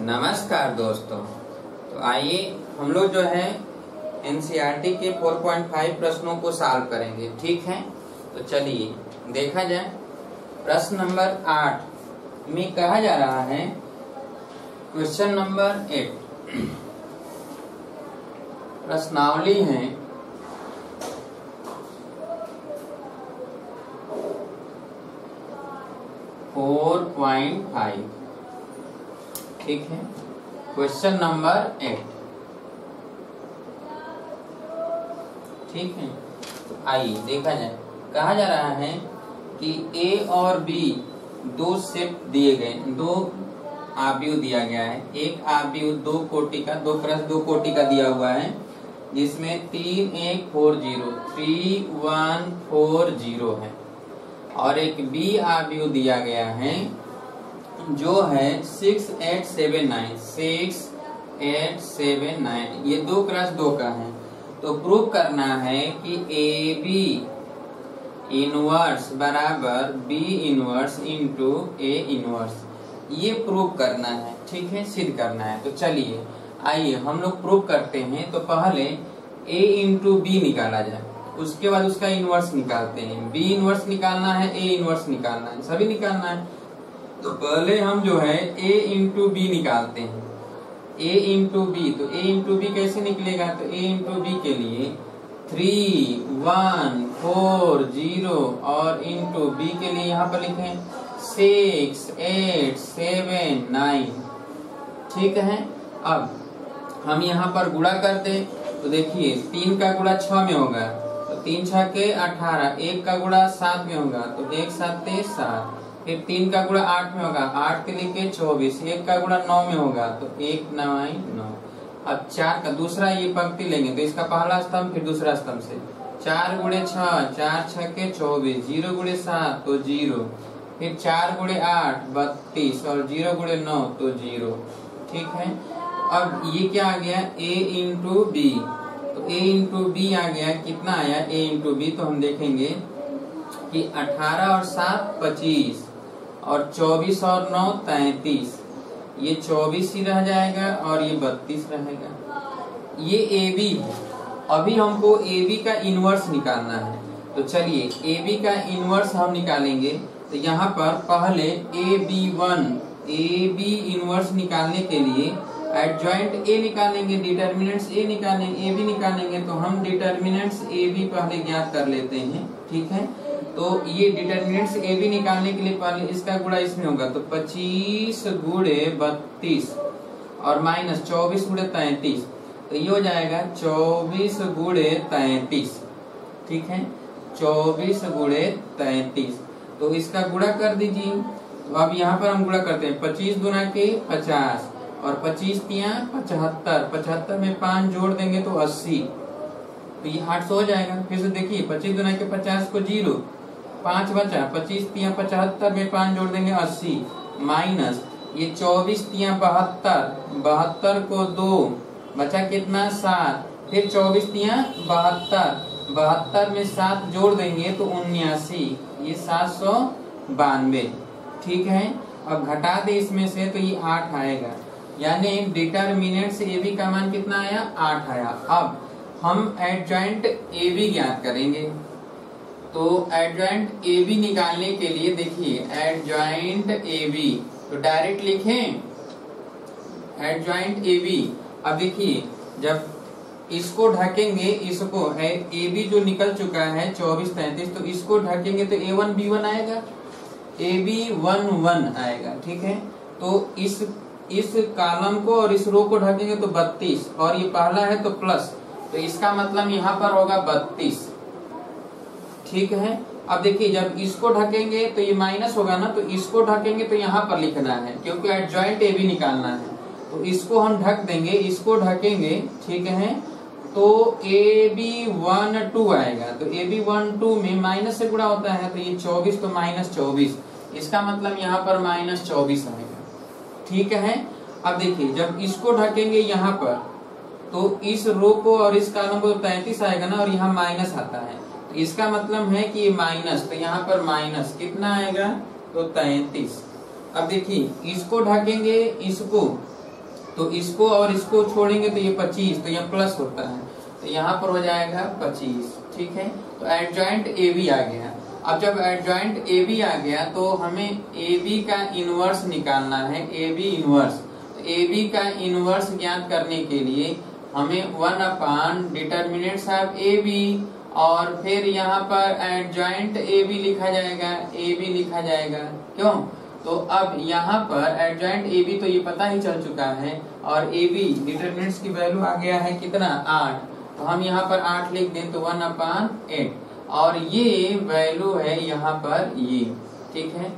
नमस्कार दोस्तों। तो आइए हम लोग जो है एनसीईआरटी के 4.5 प्रश्नों को सॉल्व करेंगे। ठीक है, तो चलिए देखा जाए। प्रश्न नंबर 8 में कहा जा रहा है, क्वेश्चन नंबर 8 प्रश्नावली है 4.5। ठीक है, क्वेश्चन नंबर 8। ठीक है, तो आइए देखा जाए। कहा जा रहा है कि ए और बी दो सेट दिए गए, दो आव्यूह दिया गया है। एक आव्यूह 2 कोटि का 2 कोटि का दिया हुआ है, जिसमें 3 1 4 0 3 1 4 0 है। और एक बी आव्यूह दिया गया है जो है 6 8 7 9 6 8 7 9। ये 2x2 का है। तो प्रूव करना है कि ए बी इनवर्स बराबर B inverse into A inverse, ये प्रूव करना है। ठीक है, सिद्ध करना है। तो चलिए आइए हम लोग प्रूव करते हैं। तो पहले ए इंटू बी निकाला जाए, उसके बाद उसका इनवर्स निकालते हैं। बी इनवर्स निकालना है, ए इनवर्स निकालना है, सभी निकालना है। तो पहले हम जो है a इंटू बी निकालते हैं। a इंटू बी, तो a इंटू बी कैसे निकलेगा? तो a इंटू बी के लिए 3 1 4 0 और इंटू बी के लिए यहाँ पर लिखें 6 8 7 9। ठीक है, अब हम यहाँ पर गुणा कर दे। तो देखिए 3 का गुणा 6 में होगा, तो 3 6 के 18। 1 का गुणा 7 में होगा, तो 1 7 7। फिर 3 का गुणा 8 में होगा, 8 के लिए 24। 1 का गुणा 9 में होगा, तो 1 9 9। अब 4 का दूसरा ये पंक्ति लेंगे, तो इसका पहला स्तंभ फिर दूसरा स्तंभ से 4 गुणे 6 4 6 के 24। 0 गुणे 7 तो 0। फिर 4 गुणे 8 32 और 0 गुणे 9 तो 0। ठीक है, अब ये क्या आ गया? a into B. तो a इंटू बी आ गया, कितना आया a इंटू बी? तो हम देखेंगे कि 18 और 7 25 और 24 और 9 33। ये 24 ही रह जाएगा और ये 32 रहेगा। ये ए बी है। अभी हमको ए बी का इनवर्स निकालना है। तो चलिए ए बी का इनवर्स हम निकालेंगे। तो यहाँ पर पहले ए बी इनवर्स निकालने के लिए एडजॉइंट ए निकालेंगे, डिटर्मिनेंट्स ए निकालेंगे, ए बी निकालेंगे। तो हम डिटर्मिनेंट्स ए बी पहले ज्ञात कर लेते हैं। ठीक है, तो ये डिटर्मिनेंट्स ए बी निकालने के लिए पहले इसका गुणा इसमें होगा, तो 25 गुणे 32 और माइनस 24 गुणे 33। तो ये हो जाएगा 24 गुणे 33। ठीक है, 24 गुणे 33। तो इसका गुणा कर दीजिए। तो अब यहाँ पर हम गुणा करते हैं। 25 गुना के 50 और 25 तिया 75। 75 में 5 जोड़ देंगे तो 80। तो ये 800 हो जाएगा। फिर से देखिए 25 गुना के 50 को 0, 5 बचा। 25 तिया 75 में 5 जोड़ देंगे 80 माइनस ये 24 तिया 72। 72 को 2 बचा कितना? 7। फिर 24 तिया 72। 72 में 7 जोड़ देंगे तो 79। ये 792। ठीक है, अब घटा दे इसमें से, तो ये 8 आएगा। यानी डिटर्मिनेंट्स ए बी का मान कितना आया? 8 आया। अब हम एडजॉइंट ए बी ज्ञात करेंगे। तो एडजॉइंट ए बी निकालने के लिए देखिए एडजॉइंट ए बी, तो डायरेक्ट लिखें एडजॉइंट ए बी। अब देखिए जब इसको ढकेंगे, इसको है ए बी जो निकल चुका है 24 33, तो इसको ढकेंगे तो A1 B1 आएगा, AB1 1 आएगा। ठीक है, तो इस कॉलम को और इस रो को ढकेंगे तो 32 और ये पहला है तो प्लस, तो इसका मतलब यहाँ पर होगा 32। ठीक है, अब देखिए जब इसको ढकेंगे तो ये माइनस होगा ना, तो इसको ढकेंगे तो यहाँ पर लिखना है क्योंकि एडजॉइंट ए बी निकालना है। तो इसको हम ढक देंगे, इसको ढकेंगे। ठीक है, तो AB1 2 आएगा। तो AB1 2 में माइनस से गुणा होता है, तो ये 24 तो -24। इसका मतलब यहाँ पर -24 आएगा। ठीक है, अब देखिए जब इसको ढकेंगे यहाँ पर, तो इस रो को और इस कॉलम को 33 आएगा ना, और यहाँ माइनस आता है, तो इसका मतलब है कि ये माइनस, तो यहाँ पर माइनस कितना आएगा? तो 33। अब देखिए इसको ढकेंगे इसको, तो इसको और इसको छोड़ेंगे तो ये 25, तो यहाँ प्लस होता है, तो यहाँ पर हो जाएगा 25। ठीक है, तो एडजॉइंट ए बी आ गया। अब जब एडजॉइंट ए बी आ गया तो हमें ए बी का इनवर्स निकालना है, ए बी इनवर्स। तो ए बी का इनवर्स ज्ञात करने के लिए हमें 1 डिटर्मिनेंट्स ऑफ ए बी और फिर यहाँ पर एडजॉइंट ए बी लिखा जाएगा, ए बी लिखा जाएगा। क्यों? तो अब यहाँ पर एडजॉइंट ए बी तो ये पता ही चल चुका है और ए बी डिटर्मिनेंट्स की वैल्यू आ गया है कितना, 8। तो हम यहाँ पर 8 लिख दें तो 1/8 और ये वैल्यू है यहाँ पर ये। ठीक है,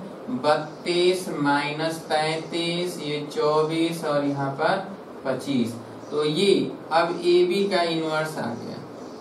32 माइनस 33, ये 24 और यहाँ पर 25। तो ये अब ए बी का इनवर्स आ गया।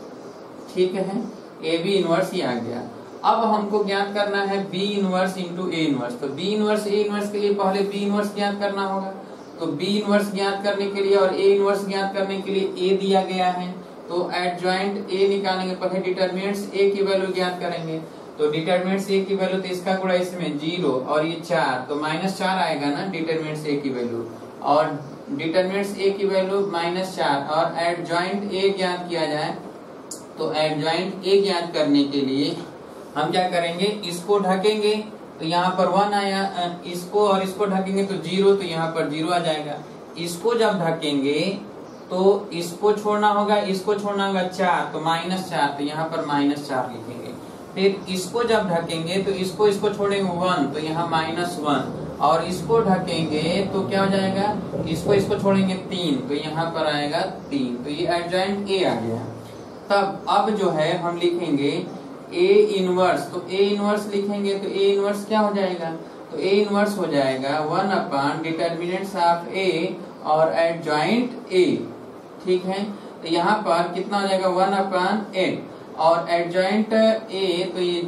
ठीक है, ए बी इनवर्स ही आ गया। अब हमको ज्ञात करना है B inverse into A inverse. तो बी इनवर्स ए इनवर्स के लिए पहले बी इनवर्स ज्ञात करना होगा। तो बी इनवर्स ज्ञात करने के लिए और ए इनवर्स ज्ञात करने के लिए ए दिया गया है, तो एडजॉइंट ए निकालेंगे। पहले डिटर्मिनेंट्स ए की वैल्यू ज्ञात करेंगे। तो डिटर्मिनेंट्स ए की वैल्यू, तो इसका गुणा इसमें 0 और ये 4, तो -4 आएगा ना डिटर्मिनेंट्स ए की वैल्यू। और डिटर्मिनेंट्स ए की वैल्यू -4 और एडजॉइंट ए ज्ञात किया जाए। तो एडजॉइंट ए ज्ञात करने के लिए हम क्या करेंगे, इसको ढकेंगे तो यहाँ पर 1 आया, इसको और इसको ढकेंगे तो 0, तो यहाँ पर 0 आ जाएगा। इसको जब ढकेंगे तो इसको छोड़ना होगा, इसको छोड़ना होगा 4, तो -4, तो यहाँ पर -4 लिखेंगे। फिर इसको जब ढकेंगे तो इसको छोड़ेंगे 1, तो यहाँ -1 और इसको ढकेंगे तो क्या हो जाएगा, इसको छोड़ेंगे 3, तो यहाँ पर आएगा 3। तो ये एडजॉइंट ए आ गया। तब अब जो है हम लिखेंगे ए इनवर्स। तो ए इनवर्स लिखेंगे तो ए इनवर्स क्या हो जाएगा, तो ए इनवर्स हो जाएगा 1 डिटर्मिनेंट्स ऑफ ए और एडजॉइंट ए। ठीक है, तो यहाँ पर कितना हो जाएगा 1/8 और एडजॉइंट ए तो ये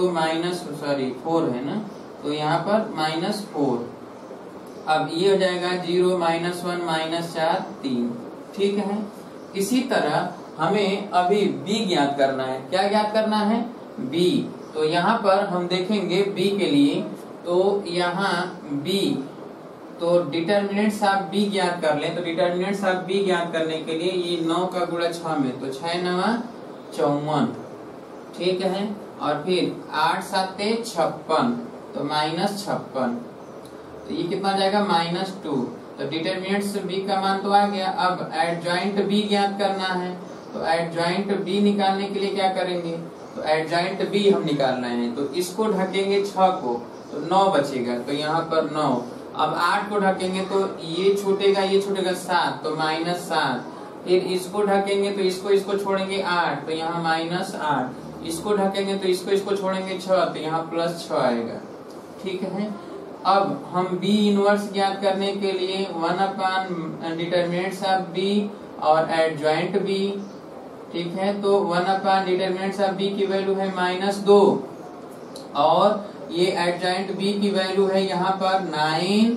4 है ना, तो यहाँ पर -4। अब ये हो जाएगा 0 -1 -4 3। ठीक है, इसी तरह हमें अभी b ज्ञात करना है। क्या ज्ञात करना है, b। तो यहाँ पर हम देखेंगे b के लिए, तो यहाँ b, तो डिटर्मिनेंट्स ऑफ b ज्ञात कर लें। तो डिटर्मिनेंट्स ऑफ b ज्ञात करने के लिए ये 9 का गुणा 6 में, तो 6 9 54। ठीक है, और फिर 8 7 56, तो -56, तो ये कितना आ जाएगा -2। तो डिटर्मिनेंट्स b का मान तो आ गया। अब एडजॉइंट b ज्ञात करना है। तो एडजॉइंट b निकालने के लिए क्या करेंगे, तो एडजॉइंट b हम निकाल रहे हैं। तो इसको ढकेंगे 6 को, तो 9 बचेगा, तो यहाँ पर 9। अब 8 को ढकेंगे तो ये छूटेगा 7, तो -7। फिर इसको ढकेंगे तो इसको छोड़ेंगे 8, तो यहाँ -8। इसको ढकेंगे तो इसको छोड़ेंगे 6, तो यहाँ +6 आएगा। ठीक है, अब हम b इनवर्स ज्ञात करने के लिए 1 डिटर्मिनेंट्स ऑफ b और एडजॉइंट b। ठीक है, तो 1 डिटर्मिनेंट्स ऑफ b की वैल्यू है -2 और ये एडजॉइंट b की वैल्यू है यहाँ पर 9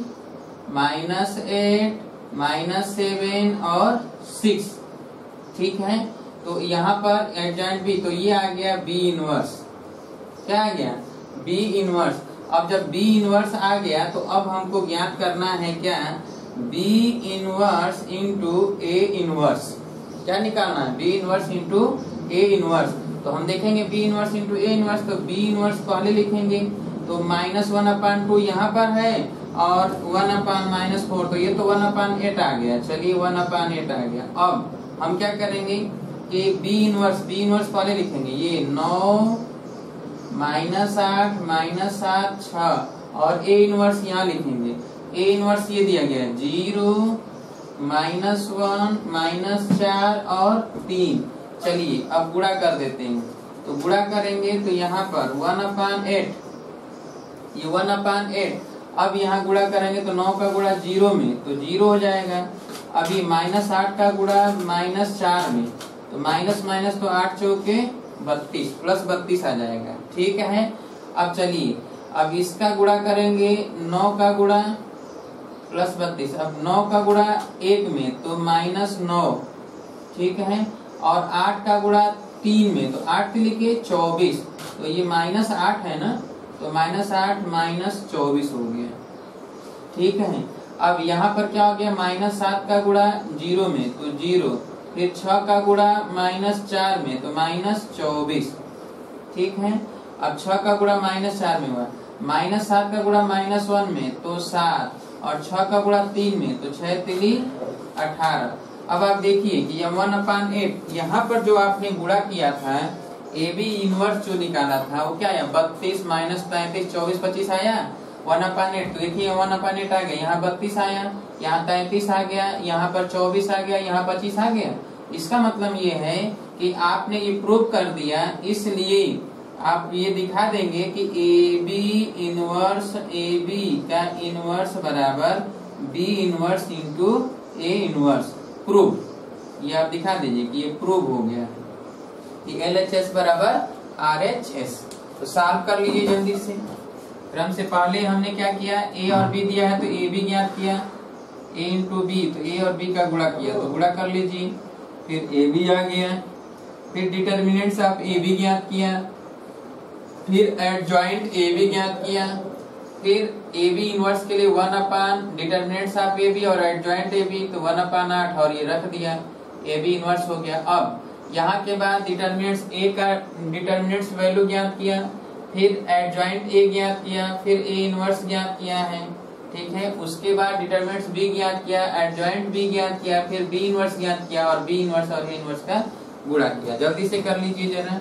-8 -7 और 6। ठीक है, तो यहाँ पर एडजॉइंट b, तो ये आ गया b इनवर्स। क्या आ गया, b इनवर्स। अब जब b इनवर्स आ गया तो अब हमको ज्ञात करना है क्या, b inverse into a inverse. क्या निकालना है, b inverse into a inverse. तो हम देखेंगे b inverse into a inverse. तो b इनवर्स पहले लिखेंगे, तो -1/2 यहाँ पर है और 1/-4, तो ये तो 1/8 आ गया। चलिए 1/8 आ गया। अब हम क्या करेंगे कि b इनवर्स पहले लिखेंगे, ये 9 -8 -7 6 और a इनवर्स यहाँ लिखेंगे। a इनवर्स ये दिया गया है 0 -1 -4 और 3। चलिए अब गुणा कर देते हैं। तो गुणा करेंगे तो यहाँ पर 1/8, ये 1/8। अब यहाँ गुणा करेंगे तो 9 का गुणा 0 में, तो 0 हो जाएगा। अभी -8 का गुणा -4 में, तो माइनस तो 8 चौके 32, +32 आ जाएगा। ठीक है, अब चलिए अब इसका गुणा करेंगे, 9 का गुणा +32। अब 9 का गुणा 1 में, तो -9। ठीक है, और 8 का गुणा 3 में, तो 8 लिखिए 24। तो ये -8 है ना, तो -8 -24 हो गया। ठीक है, अब यहाँ पर क्या हो गया, -7 का गुणा 0 में तो 0, फिर 6 का गुणा -4 में तो -24। ठीक है, अब 6 का गुणा -4 में हुआ, -7 का गुणा -1 में तो 7, और 6 का गुणा 3 में तो 6 3 18। अब आप देखिए कि यह 1/8 यहाँ पर जो आपने गुणा किया था, ए बी इनवर्स जो निकाला था वो क्या है, 32 - 33 24 25 आया 1/8। तो देखिए 1/8 आ गया, यहाँ 32 आया, यहाँ 33 आ गया, यहाँ पर 24 आ गया, यहाँ 25 आ गया। इसका मतलब ये है कि आपने ये प्रूव कर दिया, इसलिए आप ये दिखा देंगे कि A B inverse A B का इनवर्स बराबर B inverse into A inverse, prove. ये आप दिखा दीजिए कि ये प्रूव हो गया कि LHS बराबर RHS। तो सॉल्व कर लीजिए जल्दी से। क्रम से पहले हमने क्या किया, ए और बी दिया है तो ए बी ज्ञात किया, ए इंटू बी तो ए और बी का गुणा किया तो गुणा कर लीजिए, फिर ए बी आ गया, फिर डिटर्मिनेंट्स ऑफ ए बी ज्ञात किया, फिर एडजॉइंट ए बी ज्ञात किया, फिर ए बी इनवर्स के लिए 1 डिटर्मिनेंट्स ऑफ ए बी और एडजॉइंट ए बी तो 1/8 और ये रख दिया, ए बी इनवर्स हो गया। अब यहाँ के बाद डिटर्मिनेंट्स ए का डिटर्मिनेंट्स वैल्यू ज्ञात किया, फिर एडजॉइंट ए ज्ञात किया, फिर ए इनवर्स ज्ञात किया है। ठीक है, उसके बाद डिटर्मिनेंट्स बी ज्ञात किया, एडजॉइंट बी ज्ञात किया, फिर बी इनवर्स ज्ञात किया और बी इनवर्स और ए इनवर्स का गुणा किया। जल्दी से कर लीजिए जरा।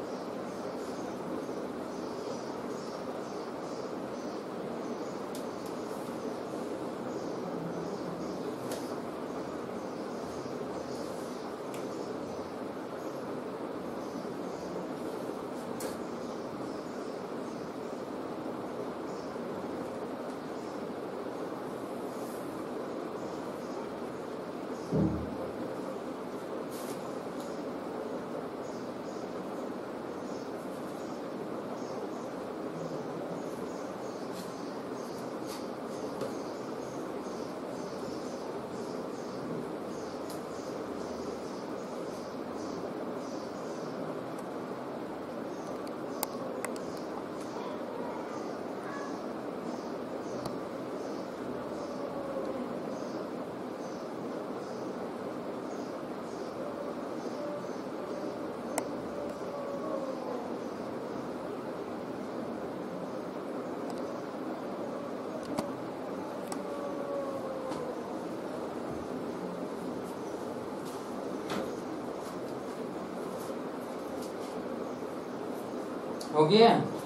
हो गया।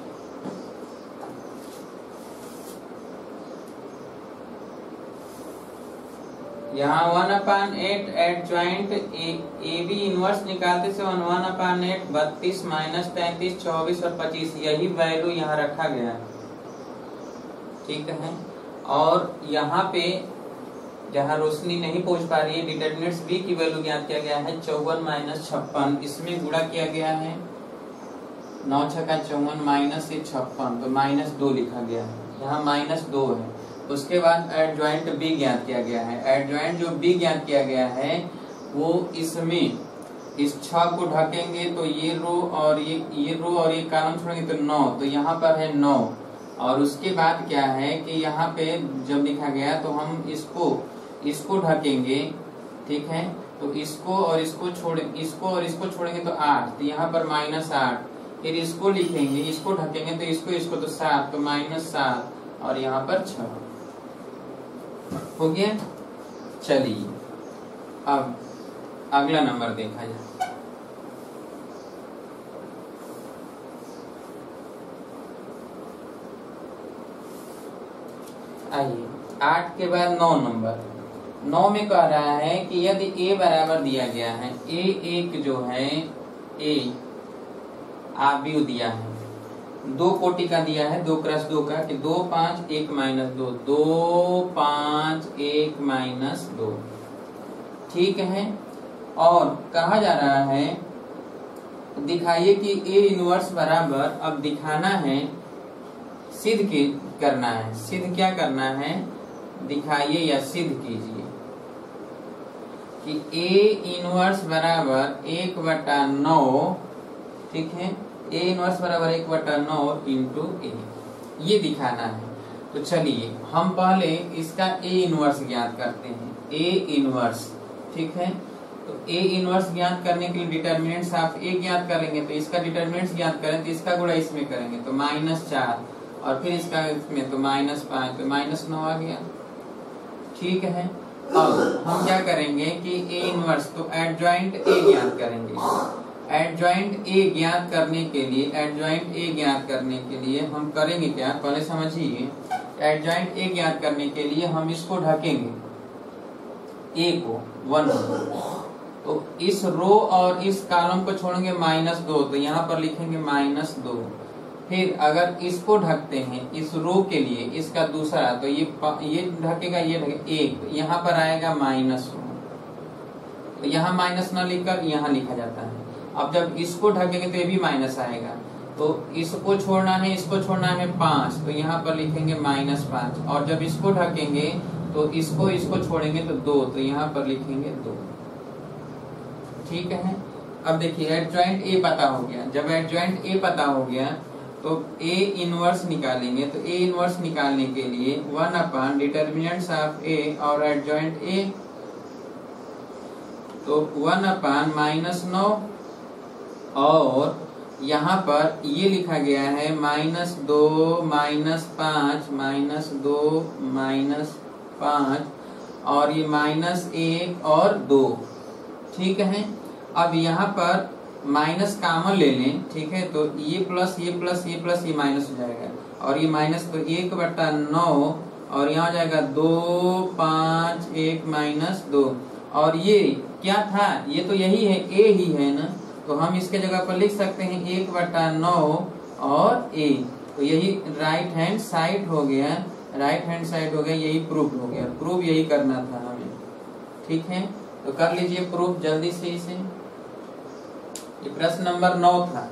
यहाँ 1/8 एडजॉइंट ए बी इनवर्स निकालते से 1/8 32 - 33 24 और 25 यही वैल्यू यहाँ रखा गया है। ठीक है, और यहाँ पे जहाँ रोशनी नहीं पहुंच पा रही है, डिटर्मिनेंट्स बी की वैल्यू ज्ञात किया गया है 54 - 56, इसमें गुणा किया गया है 9 6 का 54 माइनस से 56 तो -2 लिखा गया है, यहाँ -2 है। उसके बाद एडजॉइंट बी ज्ञात किया गया है, एडजॉइंट जो बी ज्ञात किया गया है वो इसमें इस 6 को ढकेंगे तो ये रो और ये रो और ये कॉलम छोड़ेंगे तो 9, तो यहाँ पर है 9। और उसके बाद क्या है कि यहाँ पे जब लिखा गया तो हम इसको ढकेंगे। ठीक है, तो इसको और इसको छोड़ेंगे तो 8, तो यहाँ पर -8, फिर इसको लिखेंगे, इसको ढकेंगे तो इसको तो 7, तो -7 और यहाँ पर 6 हो गया। चलिए अब अगला नंबर देखा जाए। आइए 8 के बाद 9 नंबर। 9 में कह रहा है कि यदि a बराबर दिया गया है, a1 जो है a आव्यूह दिया है, 2 कोटि का दिया है, 2 × 2 का कि 2 5 1 - 2 2 5 1 - 2। ठीक है, और कहा जा रहा है दिखाइए कि ए इनवर्स बराबर, अब दिखाना है, सिद्ध करना है। सिद्ध क्या करना है, दिखाइए या सिद्ध कीजिए कि ए इनवर्स बराबर 1/9। ठीक है, ए इनवर्स बराबर 1/9 इंटू ए, ये दिखाना है। तो चलिए हम पहले इसका ए इनवर्स ज्ञात करते हैं, ए इनवर्स। ठीक है, तो ए इनवर्स ज्ञात करने के लिए डिटर्मिनेंट्स आप ए ज्ञात कर लेंगे, तो इसका डिटर्मिनेंट्स ज्ञात करें तो इसका गुणा इसमें करेंगे तो -4 और फिर इसका इसमें तो -5 तो -9 आ गया। ठीक है, अब हम क्या करेंगे कि ए इनवर्स तो एडजॉइंट ए ज्ञात करेंगे। एडजॉइंट ए ज्ञात करने के लिए हम करेंगे क्या, पहले समझिए। एडजॉइंट ए ज्ञात करने के लिए हम इसको ढकेंगे, ए को 1, तो इस रो और इस कॉलम को छोड़ेंगे -2 तो यहाँ पर लिखेंगे -2। फिर अगर इसको ढकते हैं इस रो के लिए, इसका दूसरा, तो ये ढकेगा, ये ढकेगा 1, यहाँ पर आएगा -9, तो यहाँ -9 लिखकर यहाँ लिखा जाता है। अब जब इसको ढकेंगे तो ये भी माइनस आएगा, तो इसको छोड़ना है, इसको छोड़ना है 5, तो यहाँ पर लिखेंगे -5, और जब इसको ढकेंगे तो इसको छोड़ेंगे तो 2, तो यहाँ पर लिखेंगे 2। ठीक है, अब देखिए एडजॉइंट ए पता हो गया। जब एडजॉइंट ए पता हो गया तो ए इनवर्स निकालेंगे, तो ए इनवर्स निकालने के लिए 1 डिटर्मिनेंट्स ऑफ ए और एडजॉइंट ए, तो 1/-9 और यहाँ पर ये लिखा गया है -2 -5 -2 -5 और ये -1 और 2। ठीक है, अब यहाँ पर माइनस कॉमन ले लें। ठीक है, तो ये प्लस ये प्लस ये प्लस ये माइनस हो जाएगा, और ये माइनस तो 1/9 और यहाँ हो जाएगा 2 5 1 -2, और ये क्या था, ये तो यही है, ए ही है ना, तो हम इसके जगह पर लिख सकते हैं 1/9 और ए, तो यही राइट हैंड साइड हो गया, यही प्रूफ हो गया। प्रूफ यही करना था हमें। ठीक है, तो कर लीजिए प्रूफ जल्दी से इसे। ये प्रश्न नंबर 9 था।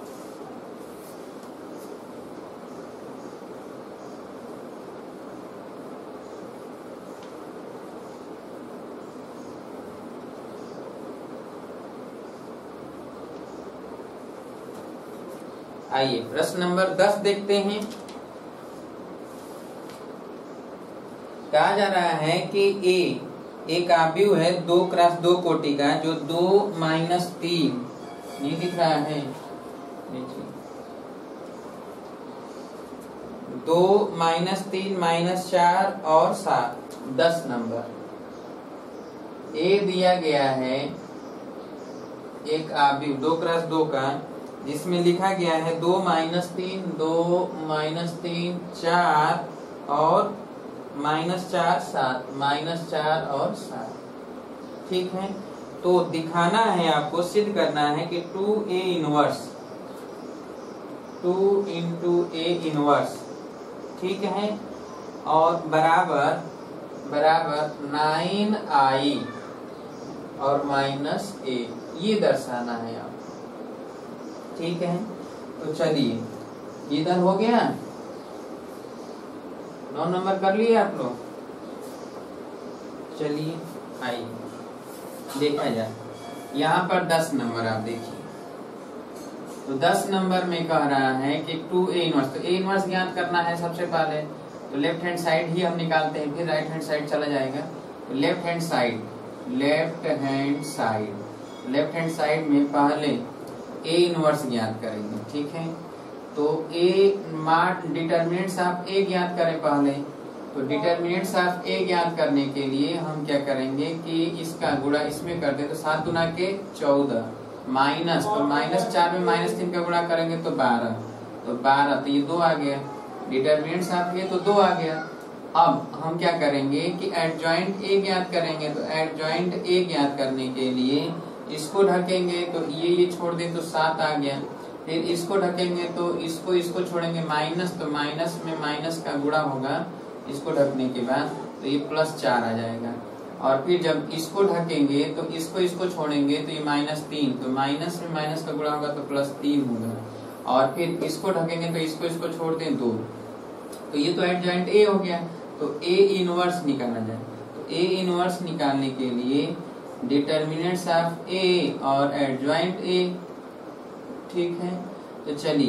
आइए प्रश्न नंबर 10 देखते हैं। कहा जा रहा है कि ए एक आव्यूह है 2x2 कोटि का, जो 2-3 नहीं दिख रहा है, 2 -3 -4 और 7 10 नंबर। ए दिया गया है एक आव्यूह 2x2 का, जिसमें लिखा गया है 2 -3 -3 4 और -4 7 -4 और 7। ठीक है, तो दिखाना है आपको, सिद्ध करना है कि 2A इनवर्स 2 × A इनवर्स, ठीक है, और बराबर 9I और -A, ये दर्शाना है आप। ठीक है, तो चलिए इधर हो गया, 9 नंबर कर लिए आप लोग। चलिए आइए देखा जाए, यहाँ पर 10 नंबर आप देखिए, तो 10 नंबर में कह रहा है कि 2A इनवर्स, तो A इनवर्स ज्ञात करना है सबसे पहले, तो लेफ्ट हैंड साइड ही हम निकालते हैं, फिर राइट हैंड साइड चला जाएगा। तो लेफ्ट हैंड साइड में पहले A इनवर्स ज्ञात करेंगे। ठीक है, तो A डिटर्मिनेंट्स ऑफ A ज्ञात करें पहले, तो डिटर्मिनेंट्स ऑफ A ज्ञात करने के लिए हम क्या करेंगे कि इसका गुणा इसमें कर दें, तो 7 × 14 माइनस, तो -4 में -3 का गुणा करेंगे तो 12, तो ये 2 आ गया, डिटर्मिनेंट्स ऑफ A तो 2 आ गया। अब हम क्या करेंगे कि एडजॉइंट A ज्ञात करेंगे, तो एडजॉइंट A ज्ञात करने के लिए इसको ढकेंगे, तो ये छोड़ दें तो 7 आ गया, फिर इसको ढकेंगे तो इसको छोड़ेंगे माइनस, तो माइनस में माइनस का गुणा होगा इसको ढकने के बाद, तो ये +4 आ जाएगा, और फिर जब इसको ढकेंगे तो इसको छोड़ेंगे तो ये -3, तो माइनस में माइनस का गुणा होगा तो +3 होगा, और फिर इसको ढकेंगे तो इसको छोड़ दें 2, तो ये तो एडजॉइंट A हो गया। तो A इनवर्स निकालना जाए, तो A इनवर्स निकालने के लिए डिटर्मिनेंट्स ऑफ A और एडजॉइंट A। ठीक है, तो चलिए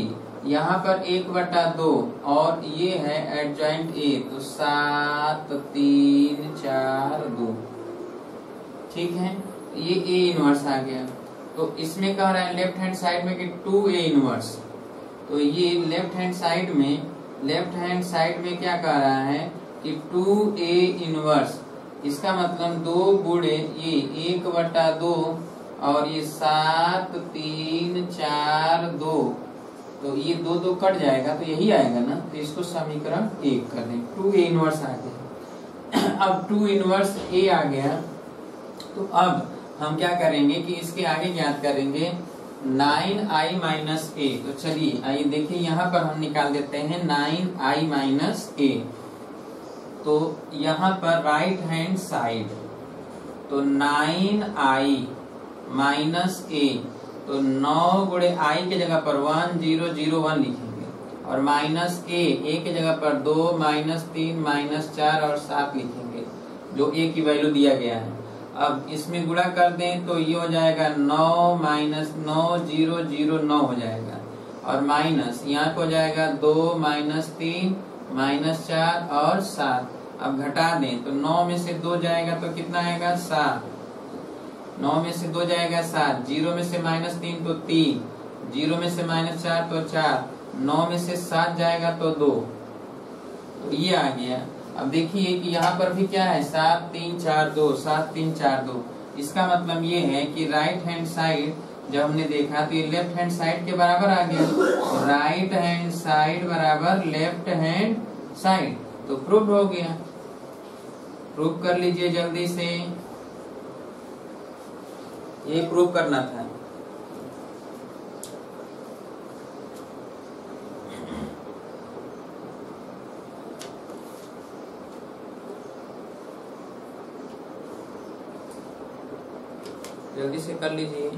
यहाँ पर 1/2 और ये है एडजॉइंट ए, तो 7 3 4 2। ठीक है, ये ए इनवर्स आ गया। तो इसमें कह रहा है लेफ्ट हैंड साइड में कि 2A इनवर्स, तो ये लेफ्ट हैंड साइड में क्या कह रहा है कि 2A इनवर्स, इसका मतलब 2 गुणे ये 1/2 और ये 7 3 4 2, तो ये 2 कट जाएगा तो यही आएगा ना, तो इसको समीकरण 1 कर दें। 2A इनवर्स आ गया। अब 2 इनवर्स A आ गया, तो अब हम क्या करेंगे कि इसके आगे ज्ञात करेंगे 9i माइनस ए। तो चलिए आइए देखिए, यहाँ पर हम निकाल देते हैं 9i माइनस ए। तो यहाँ पर राइट हैंड साइड, तो 9i माइनस ए, तो 9 गुणे आई के जगह पर 1 0 0 1 लिखेंगे, और माइनस ए के जगह पर 2 -3 -4 और 7 लिखेंगे, जो ए की वैल्यू दिया गया है। अब इसमें गुणा कर दें तो ये हो जाएगा 9 -9 0 0 9 हो जाएगा, और माइनस यहाँ को हो जाएगा 2 -3 -4 और 7। अब घटा दें तो 9 में से 2 जाएगा तो कितना आएगा 7, 9 में से 2 जाएगा 7, 0 में से -3 तो 3, 0 में से -4 तो 4, 9 में से 7 जाएगा तो 2, तो ये आ गया। अब देखिए कि यहाँ पर भी क्या है 7 3 4 2, 7 3 4 2। इसका मतलब ये है कि राइट हैंड साइड जब हमने देखा तो ये लेफ्ट हैंड साइड के बराबर आ गया, तो राइट हैंड साइड बराबर लेफ्ट हैंड साइड, तो प्रूव हो गया। प्रूव कर लीजिए जल्दी से, ये प्रूव करना था। जल्दी से कर लीजिए।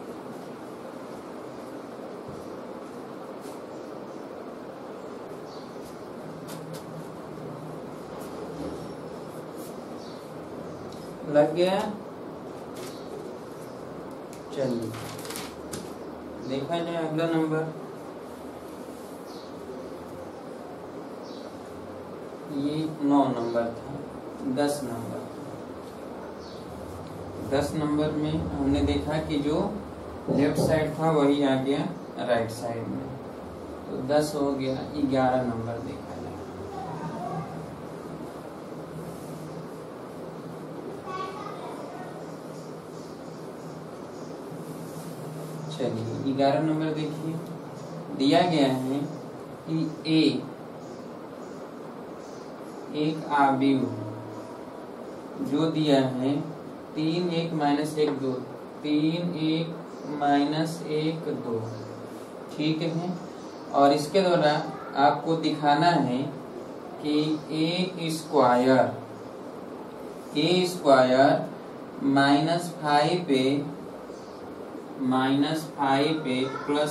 लग गया, चलिए देखा जाए अगला नंबर। ये 9 नंबर था, 10 नंबर। 10 नंबर में हमने देखा कि जो लेफ्ट साइड था वही आ गया राइट साइड में, तो 10 हो गया। 11 नंबर देखा जाए। चलिए 11 नंबर देखिए, दिया गया है कि ए एक आव्यूह जो दिया है 3 1 -1 2, 3 1 -1 2, ठीक है। और इसके द्वारा आपको दिखाना है कि ए स्क्वायर -5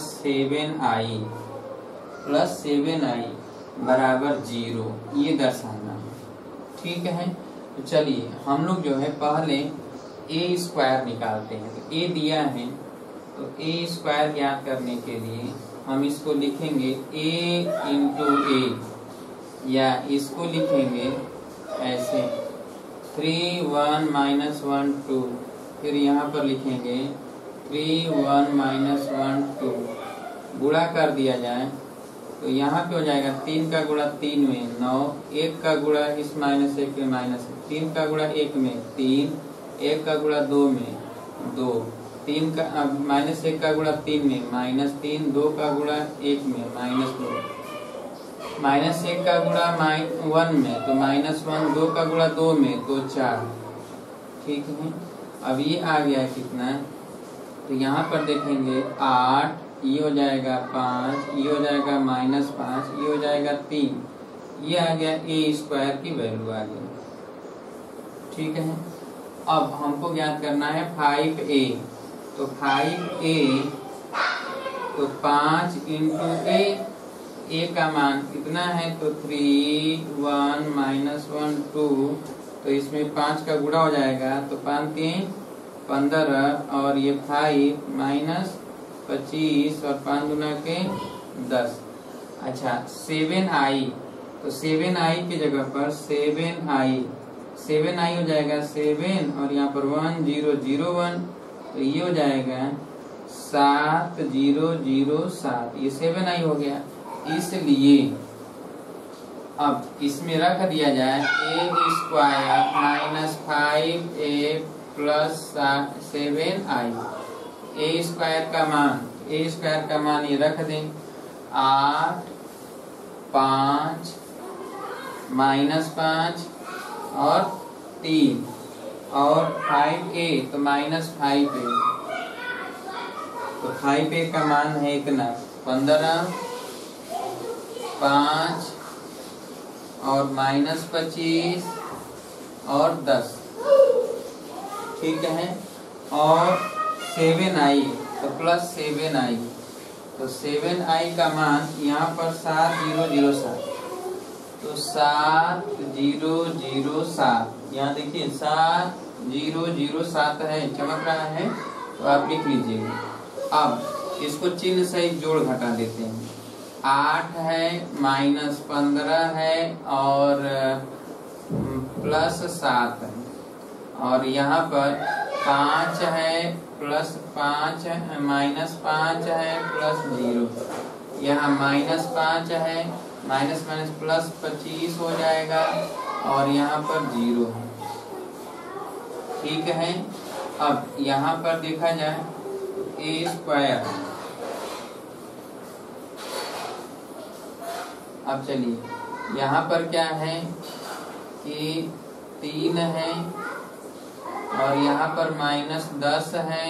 प्लस 7i बराबर 0, ये दर्शाना है, ठीक है। तो चलिए हम लोग जो है पहले ए स्क्वायर निकालते हैं। तो ए दिया है, तो ए स्क्वायर ज्ञात करने के लिए हम इसको लिखेंगे ए इंटू ए, या इसको लिखेंगे ऐसे 3 1 -1 2, फिर यहाँ पर लिखेंगे 3 1 -1 2, गुणा कर दिया जाए तो यहाँ पे हो जाएगा 3 का गुणा 3 में 9, 1 का गुणा इस -1 में -1, 3 का गुणा 1 में 3, 1 का गुणा 2 में 2, 3 का -1 का गुणा 3 में -3, 2 का गुणा 1 में -2, -1 का गुणा 1 में तो -1, 2 का गुणा 2 में तो 4, ठीक है। अब ये आ गया कितना, तो यहाँ पर देखेंगे 8, ये हो जाएगा 5, ये हो जाएगा -5, ये हो जाएगा 3, ये आ गया ए स्क्वायर की वैल्यू आ गई, ठीक है। अब हमको ज्ञात करना है 5a, तो 5a तो 5 इंटू ए का मान कितना है तो 3 1 -1 2, तो इसमें 5 का गुणा हो जाएगा, तो 5 3 15 और ये 5 -25 और 5 गुना के 10, अच्छा 7i, तो 7i की जगह पर 7i हो जाएगा 7 और यहाँ पर 1001, तो ये हो जाएगा 7007, ये 7i हो गया। इसलिए अब इसमें रख दिया जाए a² minus 5a plus 7i, a square का मान ये रख दें 8, 5 माइनस 5 और 3 और 5a, तो माइनस 5a, तो 5a का मान है इतना 15, 5 और माइनस 25 और 10, ठीक है। और 7i, तो प्लस 7i, तो 7i का मान यहाँ पर 7007, तो 7007, यहाँ देखिए 7007 है, चमक रहा है, तो आप लिख लीजिएगा। अब इसको चिन्ह सहित जोड़ घटा देते हैं। 8 है माइनस 15 है और प्लस 7 है, और यहाँ पर 5 है प्लस 5 है माइनस 5 है प्लस 0, यहाँ माइनस 5 है, माइनस माइनस प्लस 25 हो जाएगा और यहाँ पर 0 है, ठीक है। अब यहाँ पर देखा जाए a², अब चलिए यहाँ पर क्या है कि 3 है और यहाँ पर माइनस 10 है,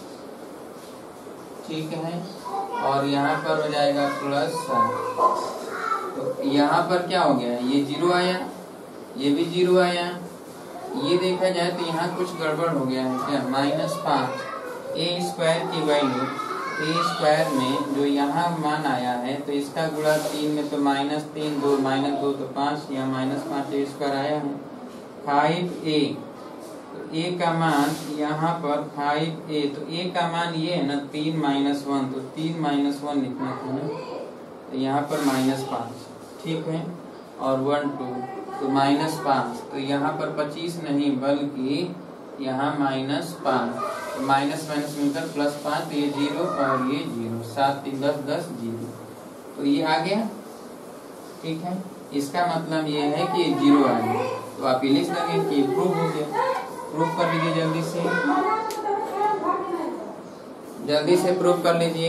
ठीक है, और यहाँ पर हो जाएगा प्लस 7, तो यहाँ पर क्या हो गया, ये 0 आया, ये भी 0 आया, ये देखा जाए तो यहाँ कुछ गड़बड़ हो गया है क्या, -5 a² की वैल्यू a² में जो यहाँ मान आया है, तो इसका गुणा 3 में, तो -3 2 -2 तो 5, यहाँ -5 a² आया है। 5a, तो a का मान यहाँ पर 5a, तो a का मान ये है ना 3 - 1, तो 3 - 1 लिखना है, तो यहाँ पर -5, ठीक है, और 1 2, तो -5, तो यहाँ पर 25 नहीं बल्कि यहाँ -5, तो माइनस माइनस मिलकर +5, तो ये 0 और ये 0, 7 3 10 10 0, तो ये आ गया, ठीक है। इसका मतलब ये है कि 0 आ गया, तो आप ये लिख देंगे कि प्रूफ हो गया। प्रूफ कर लीजिए जल्दी से प्रूफ कर लीजिए।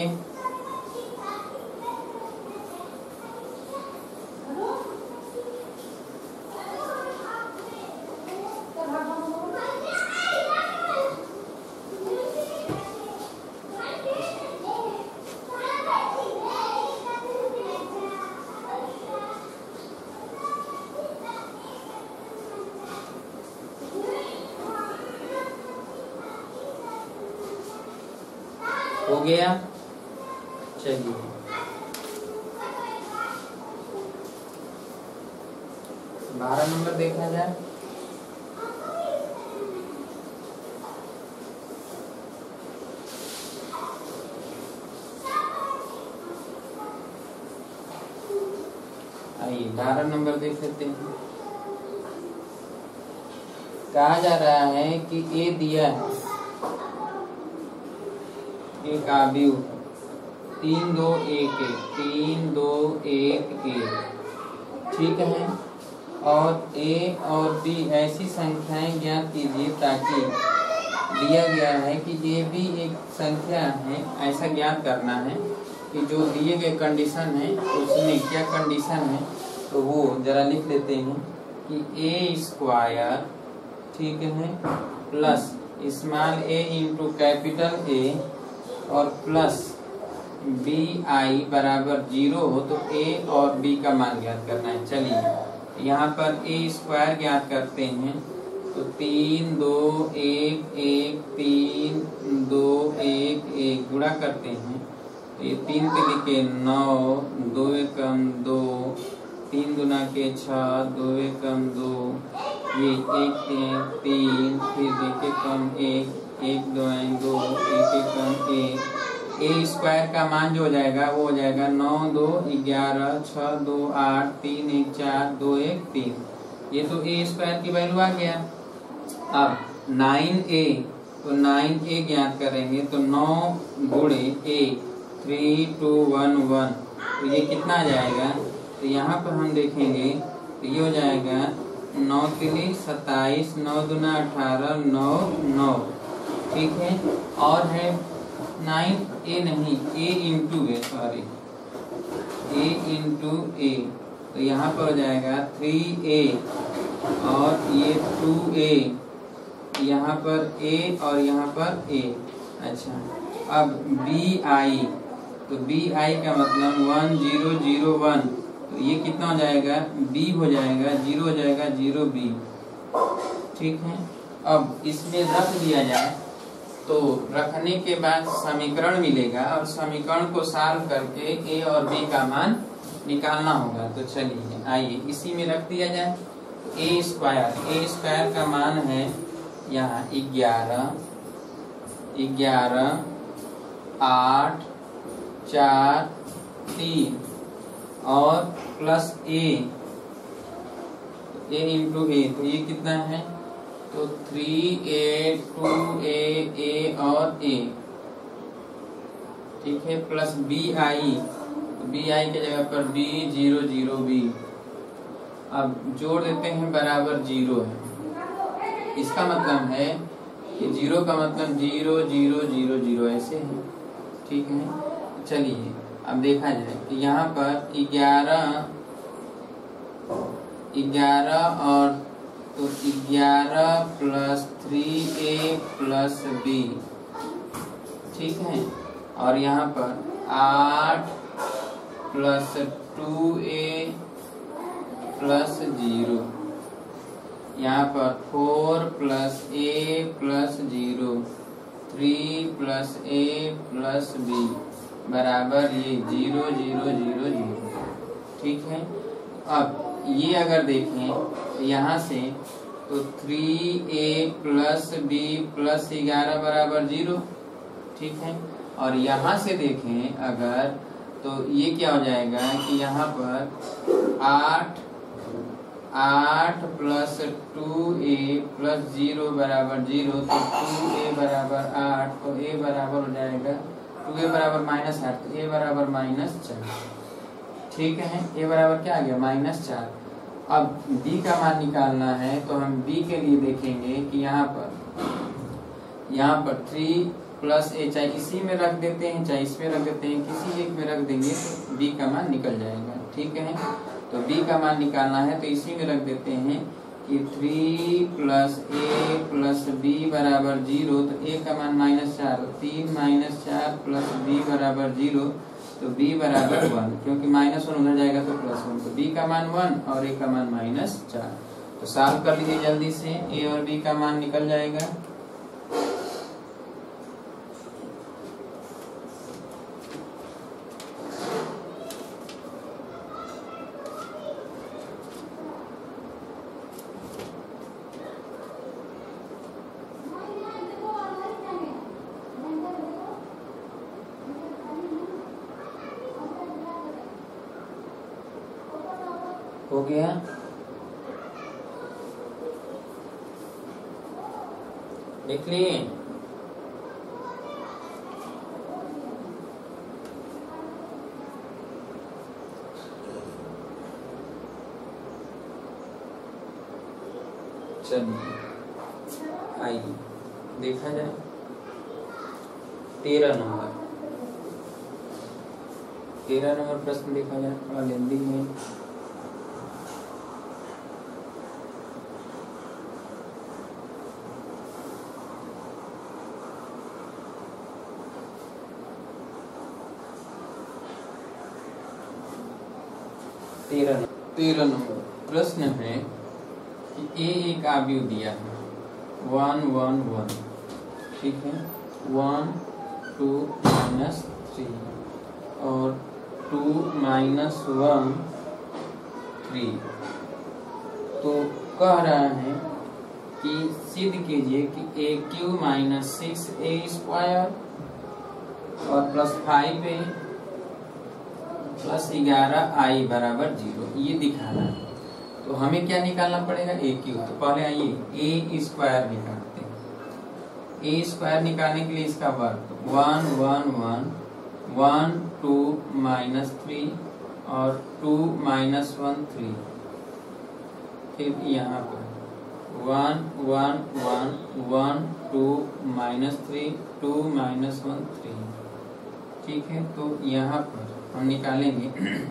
हो गया, चलिए 12 नंबर देखा जाए। आइए 12 नंबर देख लेते हैं। कहा जा रहा है कि ए दिया है, एक आव्यूह 3 2 1 1 3 2 1 1, ठीक है, और a और b ऐसी संख्याएं ज्ञात कीजिए ताकि दिया गया है कि ये भी एक संख्या है, ऐसा ज्ञात करना है कि जो दिए गए कंडीशन है उसमें क्या कंडीशन है, तो वो जरा लिख लेते हैं कि a², ठीक है, plus small a into capital A और प्लस bi बराबर 0 हो, तो a और b का मान ज्ञात करना है। चलिए यहाँ पर a² ज्ञात करते हैं, तो 3 2 1 1 3 2 1 1 गुणा करते हैं, तो ये 3 के लिखे 9 2 एकम 2 3 गुना के 6 2 एकम 2, ये 1 3 फिर 1 एकम 1 1 2 2 1 एकम 1 ए स्क्वायर का मान जो हो जाएगा वो हो जाएगा 9 2 11 6 2 8 3 1 4 2 1 3। ये तो ए स्क्वायर की वैल्यू आ गया। अब 9a, तो 9a ज्ञात करेंगे तो 9 गुणे a 3 2 1 1, तो ये कितना आ जाएगा? तो यहाँ पर हम देखेंगे तो ये हो जाएगा 9 3 27, 9 दूना 18, 9 9, ठीक है। और है 9a नहीं, a into A, sorry a into A, तो यहाँ पर हो जाएगा 3a और ये 2a, यहाँ पर a और यहाँ पर a। अच्छा, अब bi, तो bi का मतलब 1 0 0 1, तो ये कितना हो जाएगा? b हो जाएगा, 0 हो जाएगा 0 b, ठीक है। अब इसमें रख दिया जाए तो रखने के बाद समीकरण मिलेगा और समीकरण को सॉल्व करके a और b का मान निकालना होगा। तो चलिए आइए इसी में रख दिया जाए। तो a स्क्वायर का मान है यहाँ 11 11 8 4 3 और प्लस a इंटू ए, तो ये कितना है? तो 3a 2a और a, ठीक है, प्लस bi, तो bi के जगह पर b 0 0 b। अब जोड़ देते हैं बराबर 0 है, इसका मतलब है कि 0 का मतलब 0 0 0 0 ऐसे है, ठीक है। चलिए अब देखा जाए कि यहाँ पर 11 और तो 11 प्लस 3a प्लस b, ठीक है। और यहाँ पर 8 प्लस 2a प्लस 0, यहाँ पर 4 plus a plus 0, 3 plus a plus b बराबर ये 0 0 0 0, ठीक है। अब ये अगर देखें यहाँ से तो 3a प्लस b प्लस 11 बराबर 0, ठीक है। और यहाँ से देखें अगर तो ये क्या हो जाएगा कि यहाँ पर 8 प्लस 2a प्लस 0 बराबर 0, तो 2a बराबर 8, तो a बराबर हो जाएगा 2a बराबर -8, तो a बराबर -4, ठीक है। a बराबर क्या आ गया? -4। अब b का मान निकालना है तो हम b के लिए देखेंगे कि यहाँ पर 3 प्लस a, चाहे इसी में रख देते हैं चाहे इसमें रख देते हैं, किसी एक में रख देंगे तो b का मान निकल जाएगा, ठीक है। तो b का मान निकालना है तो इसी में रख देते हैं कि 3 प्लस a प्लस b बराबर 0, तो a का मान -4, 3 -4 प्लस b बराबर 0, तो b बराबर 1, क्योंकि -1 उधर जाएगा तो +1, तो b का मान 1 और a का मान -4। तो सॉल्व कर लीजिए जल्दी से, a और b का मान निकल जाएगा। हो गया? देख लिए? चलिए आइए देखा जाए 13 नंबर प्रश्न देखा जाए, थोड़ा लेंदी है। तेरह नंबर प्रश्न है कि a एक आव्यूह दिया है 1 1 1, ठीक है, 1 2 -3 और 2 -1 3। तो कह रहा है कि सिद्ध कीजिए कि a³ - 6a² और +5a + 11i बराबर 0, ये दिखाना है। तो हमें क्या निकालना पड़ेगा, AQ। तो पहले आइए a स्क्वायर निकालते हैं। a स्क्वायर निकालने के लिए इसका वर्ग 1 1 1 1 2 -3 और 2 -1 3, फिर यहाँ पर 1 1 1 1 2 -3 2 -1 3। ठीक है, तो यहाँ पर हम निकालेंगे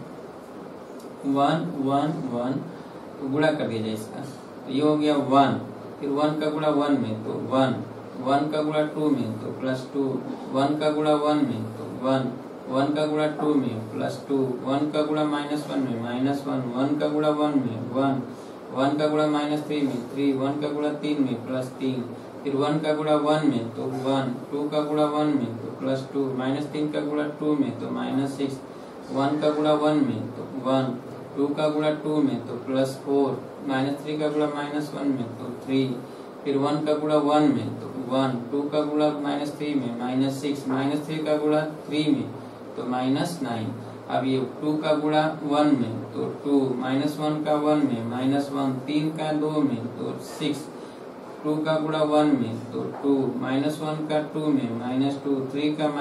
1 1 1, तो गुणा कर दिया जाए इसका, तो ये हो गया 1, फिर 1 का गुणा 1 में तो 1, 1 का गुणा 2 में तो +2, 1 का गुणा 1 में तो 1, 1 का गुणा 2 में +2, 1 का गुणा -1 में -1, 1 का गुणा 1 में 1, 1 का गुणा -3 में 3, 1 का गुणा 3 में +3, फिर 1 का गुणा 1 में तो 1, 2 का गुणा 1 में तो +2, -3 का गुणा 2 में तो -6, 1 का गुणा 1 में तो 1, 2 का गुणा 2 में तो +4, -3 का गुणा -1 में तो 3, फिर 1 का गुणा 1 में तो 1, 2 का गुणा -3 में -6, -3 का गुणा 3 में तो -9। अब ये 2 का गुणा 1 में तो 2, -1 का 1 में -1, 3 का 2 में तो 6, 2 का गुणा 1 में तो 2, -1 का 2 में -2, 3 का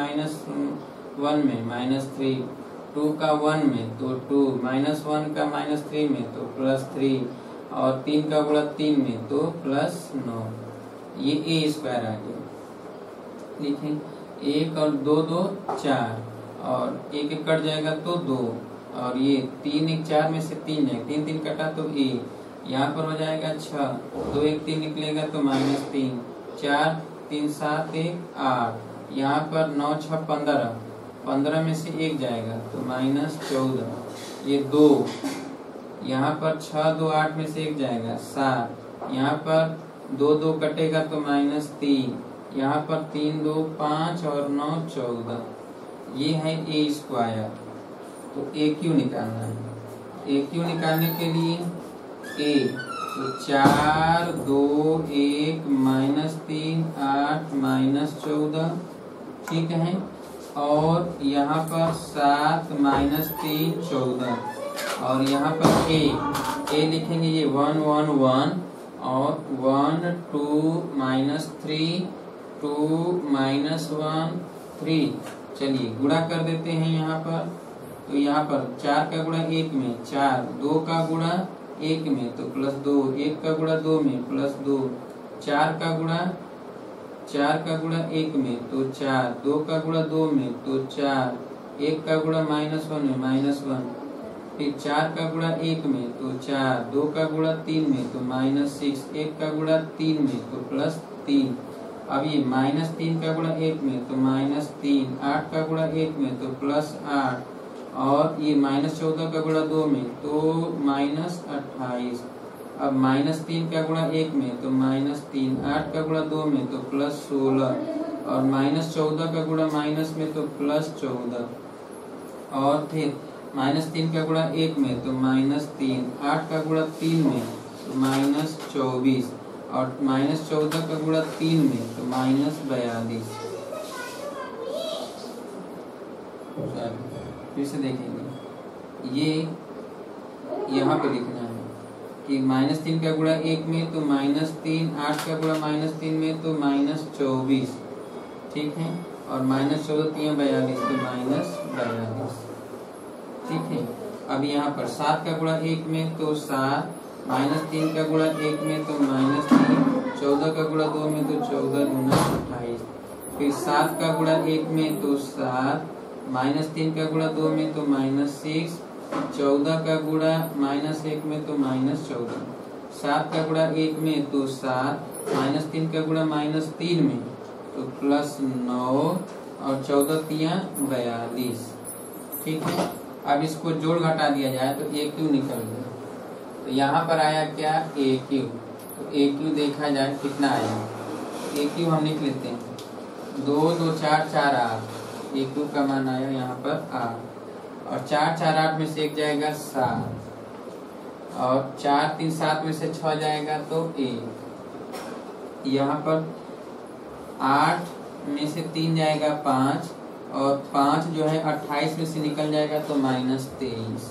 -1 में -3, 2 का 1 में तो 2, -1 का -3 में तो +3 और 3 का गुणा 3 में तो +9। ये a स्क्वायर आ गया। लिखें 1 और 2 2 4 और 1 1 कट जाएगा तो 2 और ये 3 1 4 में से 3 जाएगा, 3 3 कटा तो a, यहाँ पर हो जाएगा 6, 2 1 3 निकलेगा तो -3, 4 3 7 1 8, यहाँ पर 9 6 15, 15 में से 1 जाएगा तो -14, ये 2, यहाँ पर 6 2 8 में से 1 जाएगा 7, यहाँ पर 2 2 कटेगा तो -3, यहाँ पर 3 2 5 और 9 14। ये है a स्क्वायर। तो AQ निकालना है। AQ निकालने के लिए a तो 4 2 1 -3 8 -14, ठीक है, और यहाँ पर 7 -3 14, और यहाँ पर a लिखेंगे ये 1 1 1 और 1 2 -3 2 -1 3। चलिए गुणा कर देते हैं यहाँ पर। तो यहाँ पर 4 का गुणा 1 में 4, 2 का गुणा 1 में तो +2, 1 का गुणा 2 में +2, 4 का गुणा 1 में तो 4, 2 का गुणा 2 में तो 4, 1 का गुणा -1 में -1, फिर 4 का गुणा 1 में तो 4, 2 का गुणा 3 में तो -6, 1 का गुणा 3 में तो +3। अब ये -3 का गुणा 1 में तो -3, 8 का गुणा 1 में तो +8, और ये -14 का गुणा 2 में तो -28। अब -3 का गुणा 1 में तो -3, 8 का गुणा 2 में तो +16, और -14 का गुणा माइनस में तो +14, और फिर -3 का गुणा 1 में तो -3, 8 का गुणा 3 में तो -24, और -14 का गुणा 3 में तो -42। फिर से देखेंगे, ये यहाँ पे लिखना है कि -3 का गुणा 1 में तो -3, 8 का गुणा -3 में तो -24, ठीक है, और -14 3 42 तो -42, ठीक है। अब यहाँ पर 7 का गुणा 1 में तो 7, -3 का गुणा 1 में तो -3, 14 का गुणा 2 में तो 14 गुना 28, फिर 7 का गुणा 1 में तो 7, -3 का गुणा 2 में तो -6, 14 का गुणा -1 में तो -14, 7 का गुणा 1 में तो 7, -3 का गुणा -3 में तो +9, और 14 3 42, ठीक है। अब इसको जोड़ घटा दिया जाए तो AQ निकल गया। तो यहाँ पर आया क्या, AQ। तो AQ देखा जाए कितना आया। AQ हम लिख लेते हैं 2 2 4 4 8। AQ का मान आया यहाँ पर 8, और 4 4 8 में से 1 जाएगा 7, और 4 3 7 में से 6 जाएगा तो 1। यहाँ पर 8 में से 3 जाएगा 5, और 5 जो है 28 में से निकल जाएगा तो -23,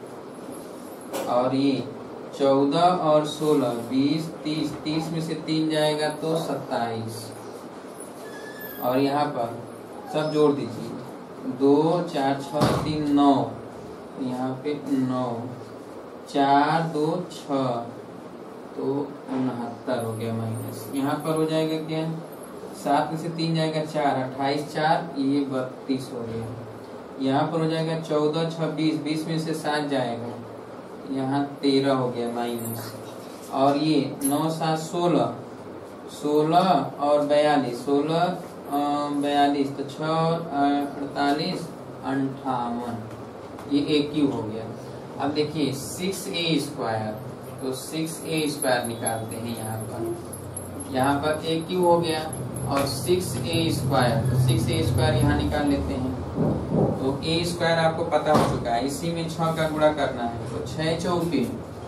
और ये 14 और 16 20 30, 30 में से 3 जाएगा तो 27, और यहाँ पर सब जोड़ दीजिए, 2 4 6 3 9, यहाँ पे 9 4 2 6 तो 69 हो गया माइनस। यहाँ पर हो जाएगा क्या, 7 में से 3 जाएगा 4, 28 4 ये 32 हो गया। यहाँ पर हो जाएगा 14 26, 20 में से 7 जाएगा, यहाँ 13 हो गया माइनस। और ये 9 7 16, 16 और 42, 16 42 तो 6 48 58, ये AQ हो गया। अब देखिए 6a², तो 6a² निकालते हैं यहाँ पर AQ हो गया, और 6a², तो 6a² यहाँ निकाल लेते हैं। तो a² आपको पता हो चुका है, इसी में 6 का गुणा करना है, तो 6 चौके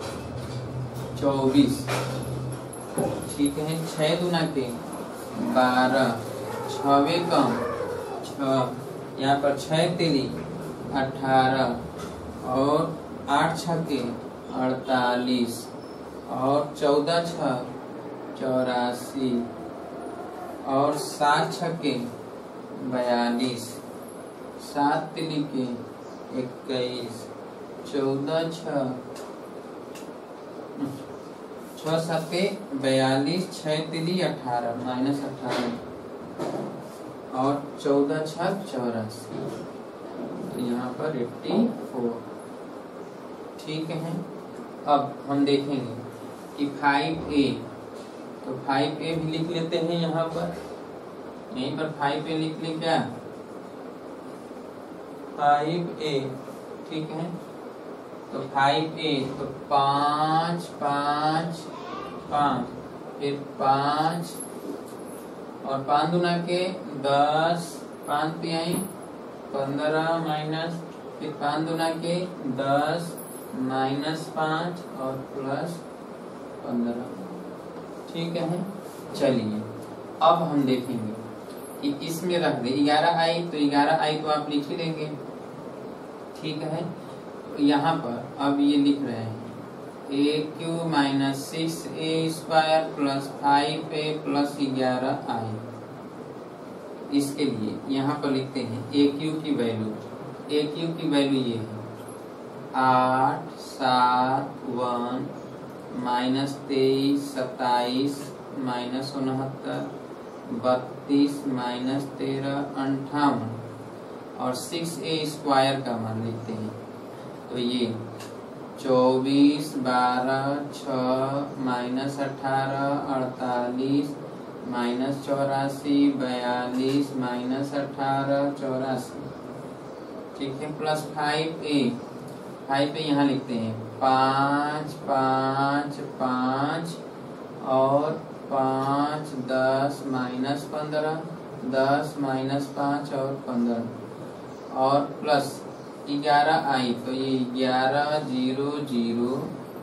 24, ठीक है, 6 दूना के 12, 6 कम 6, यहाँ पर 6 तेली 18, और 8 छक्के 48, और 14 छः 84, और 7 छक्के 42, 7 तिली के 21, 14 छः 7 42, 6 तिली 18 -18, और 14 छः 84, तो यहाँ पर 84, ठीक है। अब हम देखेंगे कि 5a, तो 5a भी लिख लेते हैं यहाँ पर, यहीं पर 5a लिख ले क्या, 5a, ठीक है। तो 5a तो 5 5 5, फिर 5 और 5 दूना के 10, 5 तिहाई 15 माइनस, फिर 5 दूना के 10 -5 और +15, ठीक है। चलिए अब हम देखेंगे कि इसमें रख दे 11i, तो 11i तो आप लिख ही देंगे, ठीक है। तो यहाँ पर अब ये लिख रहे हैं AQ - 6a² + 5a + 11i। इसके लिए यहाँ पर लिखते हैं AQ की वैल्यू, AQ की वैल्यू ये है 8 7 1 -23 27 -69 32 -13 58, और 6a² का मान लिखते हैं, तो ये 24 12 6 -18 48 -84 42 -18 84, ठीक है, + 5a यहाँ लिखते हैं 5 5 5, और 5 10 -15 10 -5 और 15, और + 11i, तो ये 11 0 0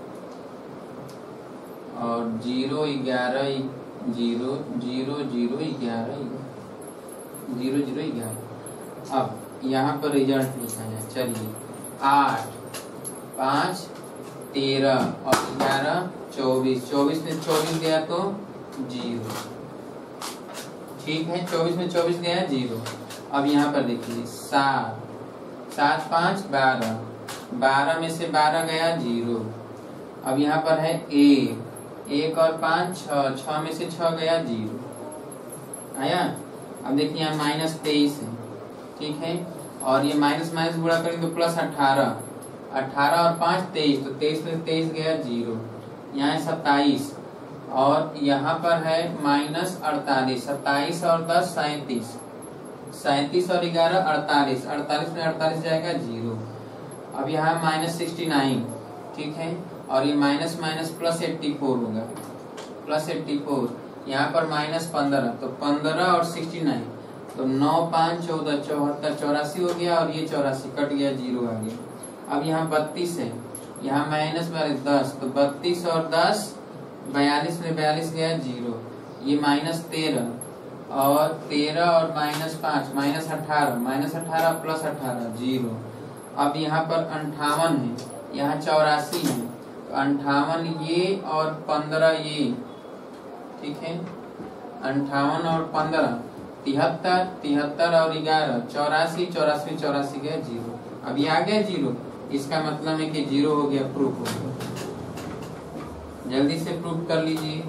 और 0 11 0 0 0 11 0 0 11। अब यहाँ पर रिजल्ट लिखा है, चलिए 8 5 13 और 11 24, 24 में 24 गया तो 0, ठीक है, 24 में 24 गया 0। अब यहाँ पर देखिए 7 7 5 12, 12 में से 12 गया 0। अब यहाँ पर है 1 और 5 6, 6 में से 6 गया 0 आया। अब देखिए यहाँ -23 है, ठीक है, और ये माइनस माइनस गुणा करेंगे तो +18, 18 और 5 23, तो 23 में 23 गया 0, यहाँ है 27, और यहाँ पर है -48, 27 और 10 37, 37 और 11 48, 48 में 48 जाएगा 0। अब यहाँ -69, ठीक है, और ये माइनस माइनस +84 होगा, +84, यहाँ पर -15, तो 15 और 69, तो 9 5 14 74 84 हो गया, और ये 84 कट गया 0 आ गया। अब यहाँ 32 है, यहाँ -10, तो 32 और 10 42 में 42 गया 0, ये -13, और 13 और -5 -18 प्लस 18 0। अब यहाँ पर 58 है, यहाँ 84 है, तो 58 ये और 15 ये, ठीक है। 58 और 15 73, 73 और 11 84, 84 84 गया 0। अब ये आ गया 0, इसका मतलब है कि 0 हो गया, प्रूफ हो गया। जल्दी से प्रूफ कर लीजिए,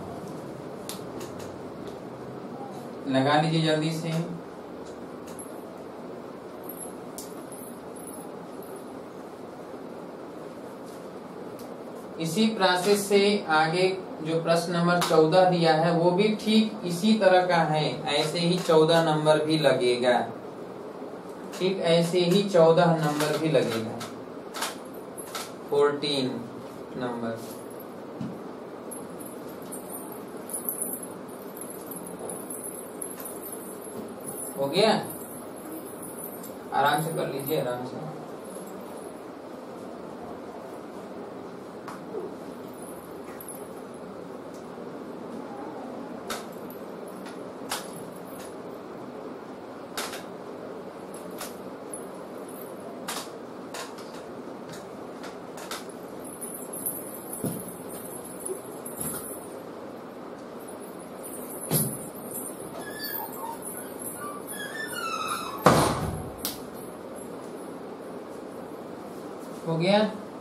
लगा लीजिए जल्दी से। इसी प्रोसेस से आगे जो प्रश्न नंबर 14 दिया है वो भी ठीक इसी तरह का है, ऐसे ही 14 नंबर भी लगेगा, ठीक ऐसे ही 14 नंबर भी लगेगा, 14 नंबर। हो गया, आराम से कर लीजिए, आराम से। हो गया,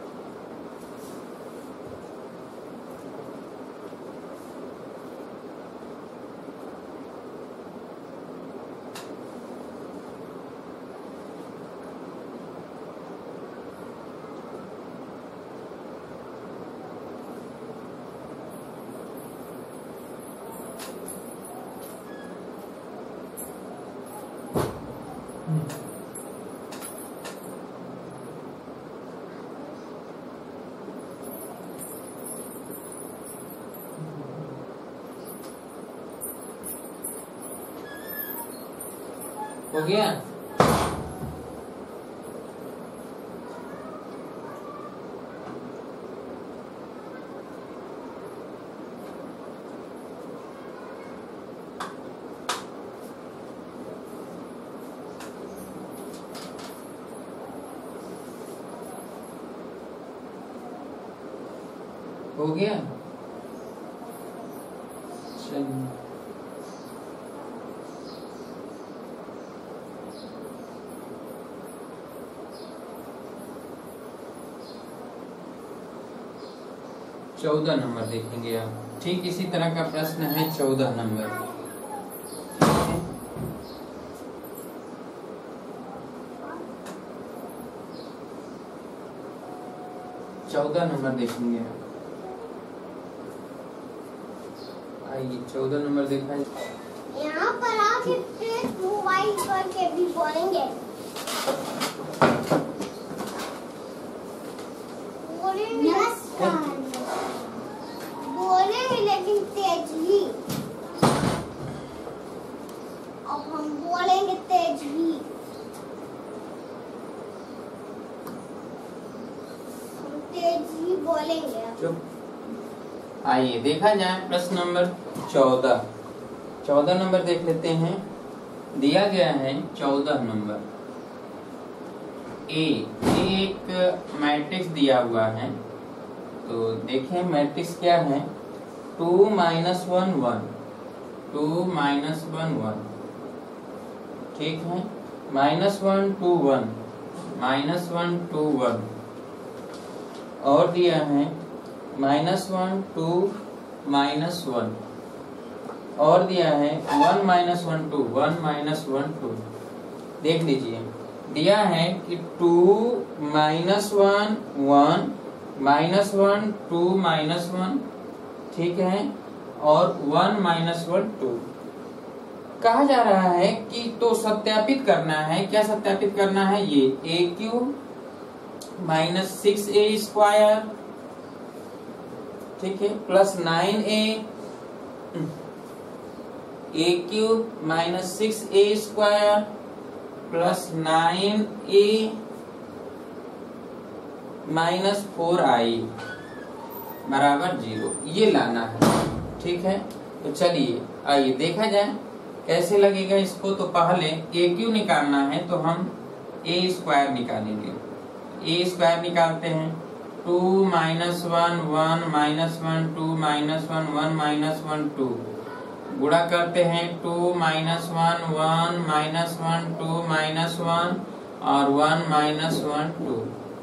हो गया। हो गया, चलिए। चौदह नंबर देखेंगे आप, ठीक इसी तरह का प्रश्न है 14 नंबर। 14 नंबर देखेंगे आप, आइए 14 नंबर देखा जाए। यहाँ पर आप मोबाइल करके भी बोलेंगे, बोलेंगे लेकिन तेज ही। अब हम बोलेंगे तेज ही, हम तेज ही बोलेंगे। चुप। आइए देखा जाए प्रश्न नंबर 14। 14 नंबर देख लेते हैं। दिया गया है 14 नंबर, ए एक मैट्रिक्स दिया हुआ है। तो देखें मैट्रिक्स क्या है, 2 - 1 1, 2 - 1 1, ठीक है। -1 2 1, -1 2 1, और दिया है -1 2 -1, और दिया है 1 - 1 2, 1 - 1 2। देख लीजिए, दिया है कि 2 - 1 1, -1 2 -1, ठीक है, और 1 - 1 2। कहा जा रहा है कि तो सत्यापित करना है, क्या सत्यापित करना है, ये a³ - 6a², ठीक है, plus 9a, a³ - 6a² plus 9a - 4i बराबर 0, ये लाना है, ठीक है। तो चलिए आइए देखा जाए। कैसे लगेगा इसको, तो पहले ए क्यू निकालना है तो हम ए स्क्वायर निकालेंगे। ए स्क्वायर निकालते हैं 2 - 1 1 -1 2 -1 1 -1 2 गुणा करते हैं 2 - 1 1 -1 2 -1 और 1 -1 2।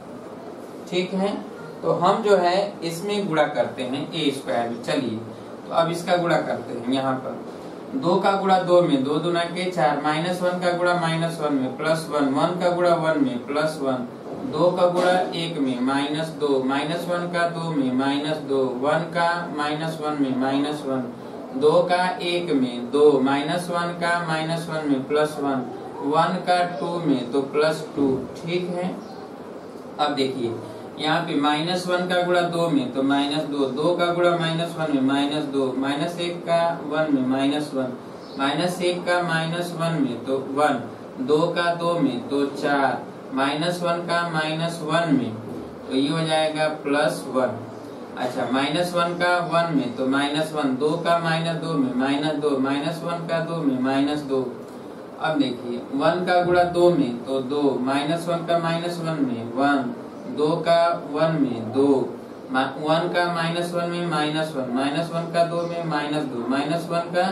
ठीक है, तो हम जो है इसमें गुणा करते हैं ए स्क्वायर में। चलिए तो अब इसका गुणा करते हैं। यहाँ पर 2 का गुणा 2 में, 2 दूना के 4, -1 का गुणा -1 में +1, 1 का गुणा 1 में +1, 2 का गुणा 1 में -2, -1 का 2 में -2, 1 का -1 में -1, 2 का 1 में 2, -1 का -1 में +1, 1 का 2 में तो +2। ठीक है, अब देखिए यहाँ पे -1 का गुणा 2 में तो -2, 2 का गुणा -1 में -2, -1 का 1 में -1, -1 का -1 में तो 1, 2 का 2 में तो 4, -1 का -1 में तो ये हो जाएगा +1। अच्छा, -1 का 1 में तो -1, 2 का -2 में -2, -1 का 2 में -2। अब देखिए 1 का गुणा 2 में तो 2, -1 का -1 में 1, 2 का 1 में 2, 1 का -1 में -1, -1 का 2 में -2, -1 का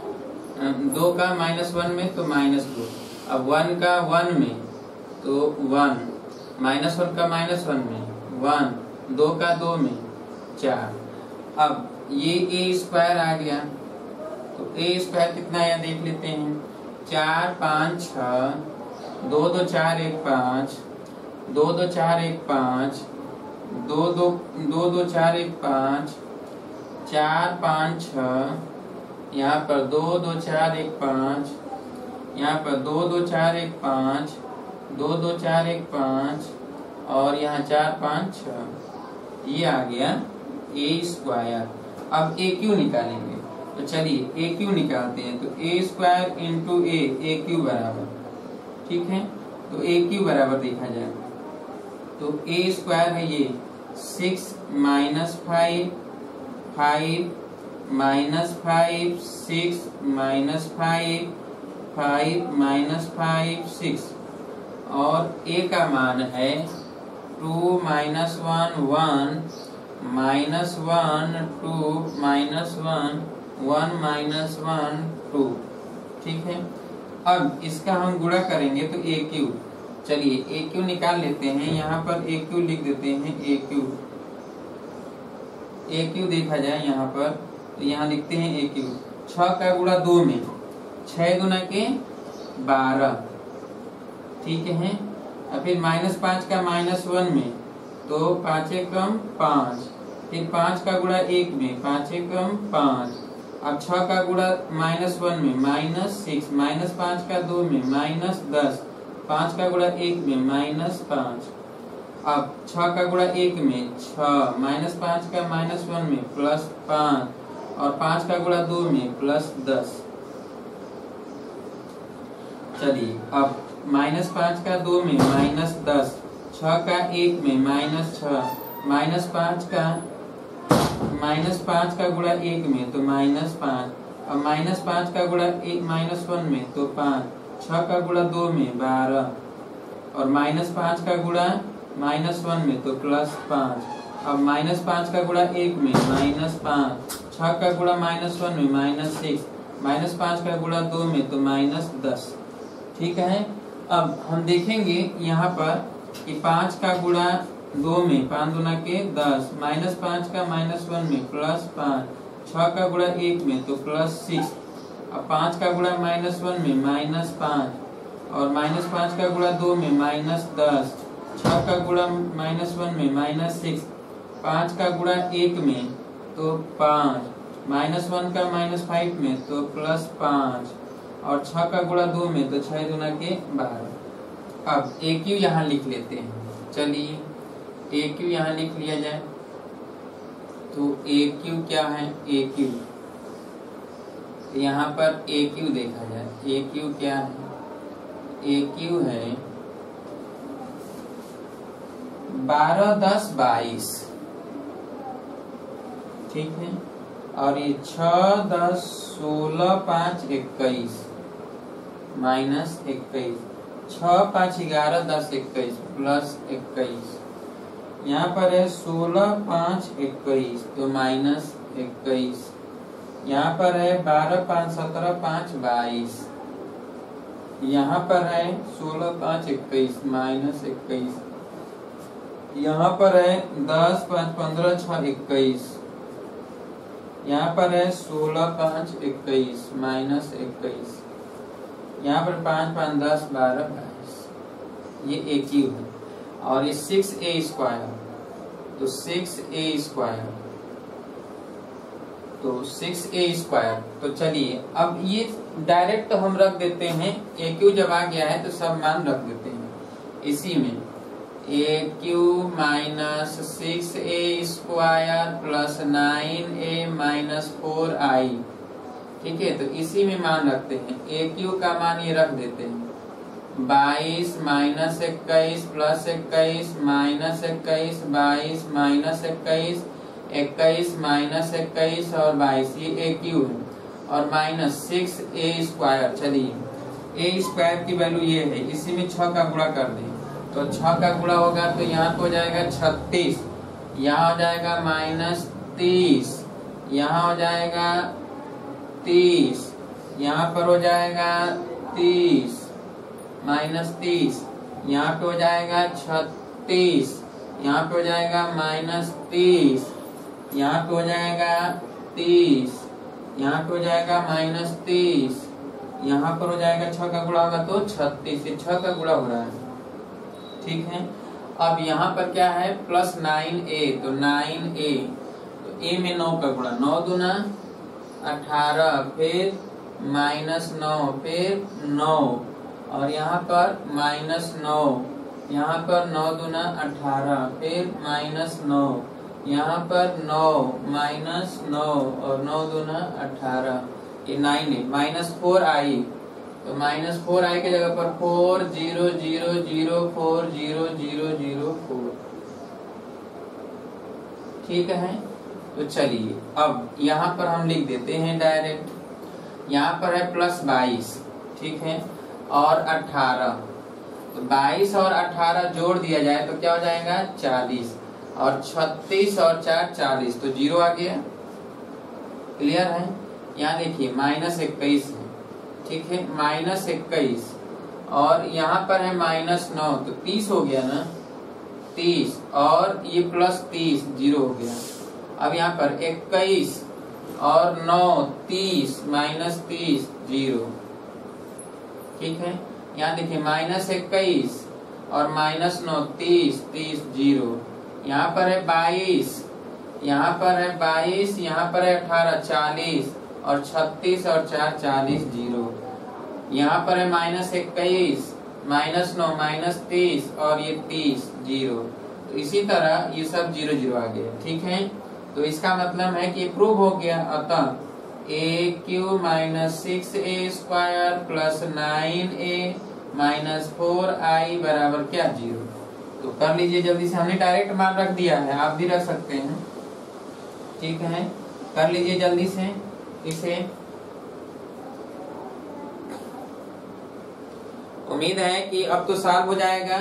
2 का -1 में तो -2। अब 1 का 1 में तो 1, -1 का -1 में 1, 2 का 2 में 4। अब ये ए स्क्वायर आ गया, तो ए स्क्वायर कितना आया देख लेते हैं। 4 5 6, 2 2 4 1 5, 2 2 4 1 5, 2 2 4 1 5, 4 5 6, यहाँ पर 2 2 4 1 5, यहाँ पर 2 2 4 1 5, 2 2 4 1 5 और यहाँ 4 5 6। ये आ गया ए स्क्वायर। अब ए क्यू निकालेंगे, तो चलिए ए क्यू निकालते हैं। तो A square into A Q बराबर, ठीक है, तो ए क्यू बराबर देखा जाए तो ए स्क्वायर है ये 6 - 5 5 -5 6 -5 5 -5 6 और a का मान है 2 - 1 1 -1 2 -1 1 -1 2। ठीक है, अब इसका हम गुणा करेंगे तो ए क्यू। चलिए ए क्यू निकाल लेते हैं। यहाँ पर ए क्यू लिख देते हैं। ए क्यू देखा जाए यहाँ पर तो यहाँ लिखते हैं ए क्यू। 6 का गुणा 2 में 6 गुना के 12। ठीक है, और फिर -5 का -1 में तो 5 एकम 5, फिर 5 का गुणा 1 में 5 एकम 5। अब 6 का गुणा -1 में -6, -5 का 2 में -10, 5 का गुणा 1 में -5। अब 6 का गुणा 1 में 6, -5 का -1 में +5 और 5 का गुणा 2 में +10। चलिए अब -5 का 2 में -10, 6 का 1 में -6, -5 का गुणा 1 में तो -5। अब -5 का गुणा 1 में तो 5, 6 का गुणा 2 में 12 और -5 का गुणा -1 में तो +5। अब -5 का गुणा 1 में -5, 6 का गुणा -1 में -6, -5 का गुणा 2 में तो -10। ठीक है, अब हम देखेंगे यहाँ पर कि 5 का गुणा 2 में 5 दूना के 10, -5 का -1 में +5, 6 का गुणा 1 में तो +6। अब 5 का गुणा -1 में -5 और -5 का गुणा 2 में -10, 6 का गुणा -1 में -6, 5 का गुणा 1 में तो 5, -1 का -5 में तो +5 और 6 का गुणा 2 में तो 6 दूना के 12। अब ए क्यू यहाँ लिख लेते हैं। चलिए ए क्यू यहाँ लिख लिया जाए तो ए क्यू क्या है। ए क्यू यहाँ पर ए क्यू देखा जाए, ए क्यू क्या है। ए क्यू है 12 10 22। ठीक है, और ये 6, 10, 16, 5, 21 माइनस 21, 6, 5, 11, 10, 21 प्लस 21। यहाँ पर है 16, 5, 21 तो माइनस 21। यहाँ पर है 12, 5, 17, 5, 22। यहाँ पर है 16, 5, 21 माइनस 21। यहाँ पर है 10, 5, 15, 6, 21। यहाँ पर है 16, 5, 21 माइनस 21। यहाँ पर 5, 5, 10, 12, 22। ये एक ही है। और ये 6a स्क्वायर, तो 6a स्क्वायर, तो 6a स्क्वायर। तो चलिए अब ये डायरेक्ट हम रख देते हैं, ए क्यू जब आ गया है तो सब मान रख देते हैं इसी में। A Q minus 6a square plus 9a minus 4i। ठीक है, तो इसी में मान रखते हैं। ए क्यू का मान ये रख देते हैं 22 minus 21 plus 21 minus 21, 22 minus 21, 21 minus 21 और 22, ये ए क्यू है। और माइनस 6a स्क्वायर। चलिए ए स्क्वायर की वैल्यू ये है, इसी में 6 का गुणा कर दें तो 6 का गुणा होगा तो यहाँ पे हो जाएगा 36, यहाँ हो जाएगा माइनस 30, यहाँ हो जाएगा 30, यहाँ पर हो जाएगा 30 माइनस 30, यहाँ पे हो जाएगा 36, यहाँ पे हो जाएगा माइनस 30, यहाँ पे हो जाएगा 30, यहाँ पे हो जाएगा माइनस 30, यहाँ पर हो जाएगा 6 का गुणा होगा तो 36, ये 6 का गुणा हो रहा है। ठीक है, अब यहाँ पर क्या है प्लस 9a, तो 9a, तो a में 9 का गुणा, 9 दूना 18, फिर माइनस 9, फिर 9 और यहाँ पर माइनस 9, यहाँ पर 9 दूना 18, फिर माइनस 9, यहाँ पर 9 माइनस 9 और 9 दूना 18, ये 9 है। माइनस 4i, तो माइनस 4i की जगह पर 4 0 0 0 4 0 0 0 4। ठीक है, तो चलिए अब यहाँ पर हम लिख देते हैं डायरेक्ट। यहाँ पर है प्लस 22, ठीक है, और 18, तो 22 और 18 जोड़ दिया जाए तो क्या हो जाएगा 40, और 36 और 4 40, तो 0 आ गया। क्लियर है। यहाँ देखिए माइनस 21 है, ठीक है, माइनस 21 और यहाँ पर है माइनस 9, तो 30 हो गया ना, 30 और ये प्लस 30, 0 हो गया। अब यहाँ पर 21 और 9 30 माइनस 30, 0। ठीक है, यहाँ देखिए माइनस 21 और माइनस 9 30 30, 0। यहाँ पर है 22, यहाँ पर है 22, यहाँ पर है 18 40 और 36 और 4 40, 0। यहाँ पर है माइनस 21, माइनस 9 माइनस 30 और ये 30, 0। तो इसी तरह ये सब 0 0 आ गया। ठीक है, तो इसका मतलब है कि प्रूव हो गया। अतः A Q minus 6a square plus 9a minus 4i बराबर क्या 0। तो कर लीजिए जल्दी से, हमने डायरेक्ट मान रख दिया है, आप भी रख सकते हैं। ठीक है, कर लीजिए जल्दी से इसे। उम्मीद है कि अब तो सॉल्व हो जाएगा।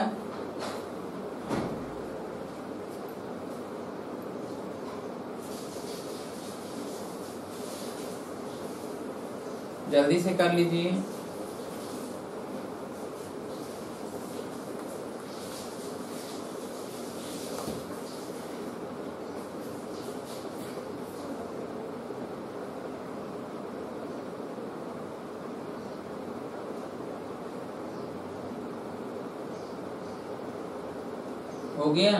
जल्दी से कर लीजिए। हो गया।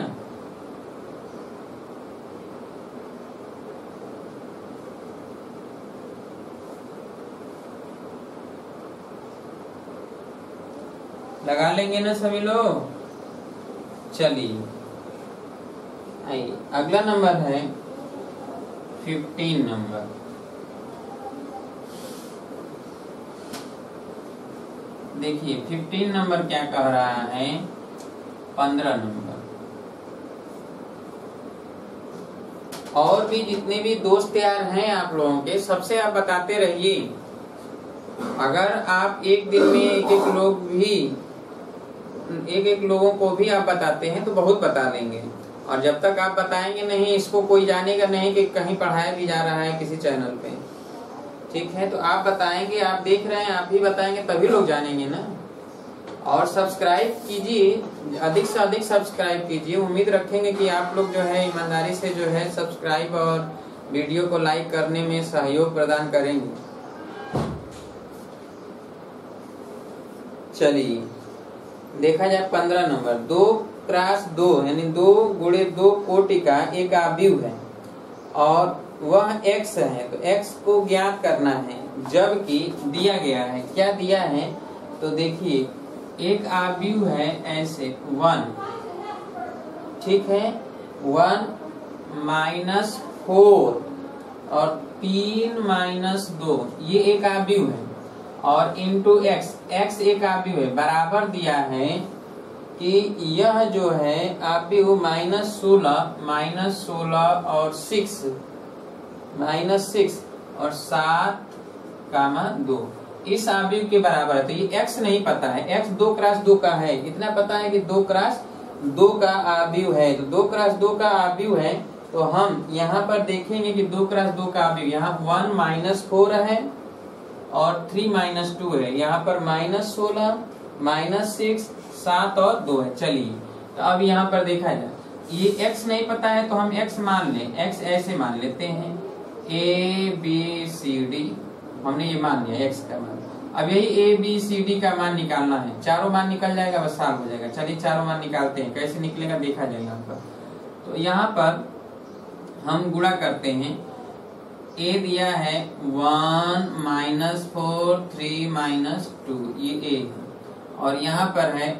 लगा लेंगे ना सभी लोग। चलिए आइए, अगला नंबर है 15 नंबर। देखिए 15 नंबर क्या कह रहा है, 15 नंबर और भी जितने भी दोस्त यार हैं आप लोगों के, सबसे आप बताते रहिए। अगर आप एक दिन में एक एक लोगों को भी आप बताते हैं तो बहुत बता लेंगे। और जब तक आप बताएंगे नहीं, इसको कोई जानेगा नहीं कि कहीं पढ़ाया भी जा रहा है किसी चैनल पे। ठीक है, तो आप बताएंगे, आप देख रहे हैं, आप ही बताएंगे तभी लोग जानेंगे ना। और सब्सक्राइब कीजिए, अधिक से अधिक सब्सक्राइब कीजिए। उम्मीद रखेंगे कि आप लोग जो है ईमानदारी से जो है सब्सक्राइब और वीडियो को लाइक करने में सहयोग प्रदान करेंगे। चलिए देखा जाए 15 नंबर। 2 क्रॉस 2 यानी 2 गुणे 2 कोटि का एक आव्यूह है और वह x है, तो x को ज्ञात करना है। जबकि दिया गया है, क्या दिया है तो देखिए, एक आव्यूह है ऐसे 1, ठीक है, 1 - 4 और 3 - 2, ये एक आव्यूह है। और इंटू x एक आव्यूह है, बराबर दिया है कि यह जो है आव्यूह -16 और 6 और 7, 2 इस आव्यूह के बराबर है। तो ये x नहीं पता है, x 2 क्रॉस 2 का है, इतना पता है कि 2 क्रॉस 2 का आव्यूह है। तो 2 क्रॉस 2 का आव्यूह है, तो हम यहाँ पर देखेंगे कि 2 क्रॉस 2 का आव्यूह, यहाँ 1 - 4 है और 3 - 2 है, यहाँ पर -16 -6 7 और 2 है। चलिए तो अब यहाँ पर देखा जाए, ये x नहीं पता है तो हम x मान लें, x ऐसे मान लेते हैं ABCD, हमने ये मान लिया x का मान। अब यही ABCD का मान निकालना है, चारों मान निकल जाएगा, बस साल हो जाएगा। चलिए चारों मान निकालते हैं, कैसे निकलेगा देखा जाएगा यहाँ पर। तो यहाँ पर हम गुणा करते हैं। A दिया है 1 - 4 3 - 2, ये A है। और यहाँ पर है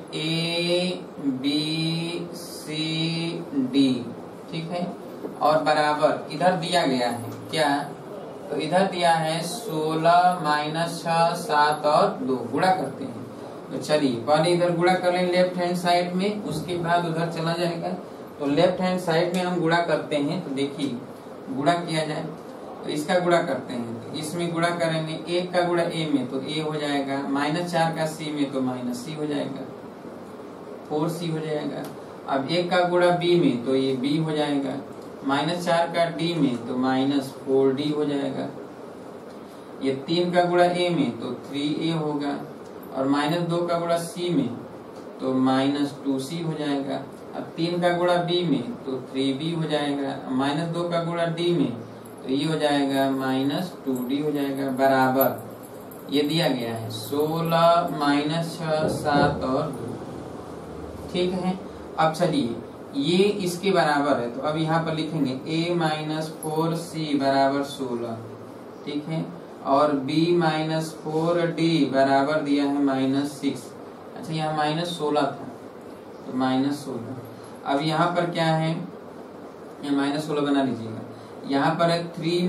ABCD, ठीक है, और बराबर इधर दिया गया है क्या, तो इधर दिया है 16 - 6 7 और 2, गुणा करते हैं। तो चलिए पहले इधर गुणा कर लें लेफ्ट हैंड साइड में, उसके बाद उधर चला जाएगा। तो लेफ्ट हैंड साइड में हम गुणा करते हैं। तो देखिए गुणा किया जाए तो इसका गुणा करते हैं, तो इसमें गुणा करेंगे, 1 का गुणा a में तो a हो जाएगा, -4 का c में तो -c हो जाएगा, 4c हो जाएगा। अब 1 का गुणा b में तो ये b हो जाएगा, -4 का d में तो -4d हो जाएगा। ये 3 का गुणा a में तो 3a होगा, और -2 का गुणा c में तो -2c हो जाएगा। अब 3 का गुणा b में तो 3b हो जाएगा, -2 का गुणा d में तो ये हो जाएगा -2d हो जाएगा, बराबर ये दिया गया है 16 - 6 7 और 2, ठीक है। अब चलिए ये इसके बराबर है, तो अब यहाँ पर लिखेंगे a - 4c बराबर 16, ठीक है, और b - 4d बराबर दिया है -6। अच्छा यहाँ -16 था तो -16। अब यहाँ पर क्या है, यहाँ -16 बना लीजिएगा। यहाँ पर है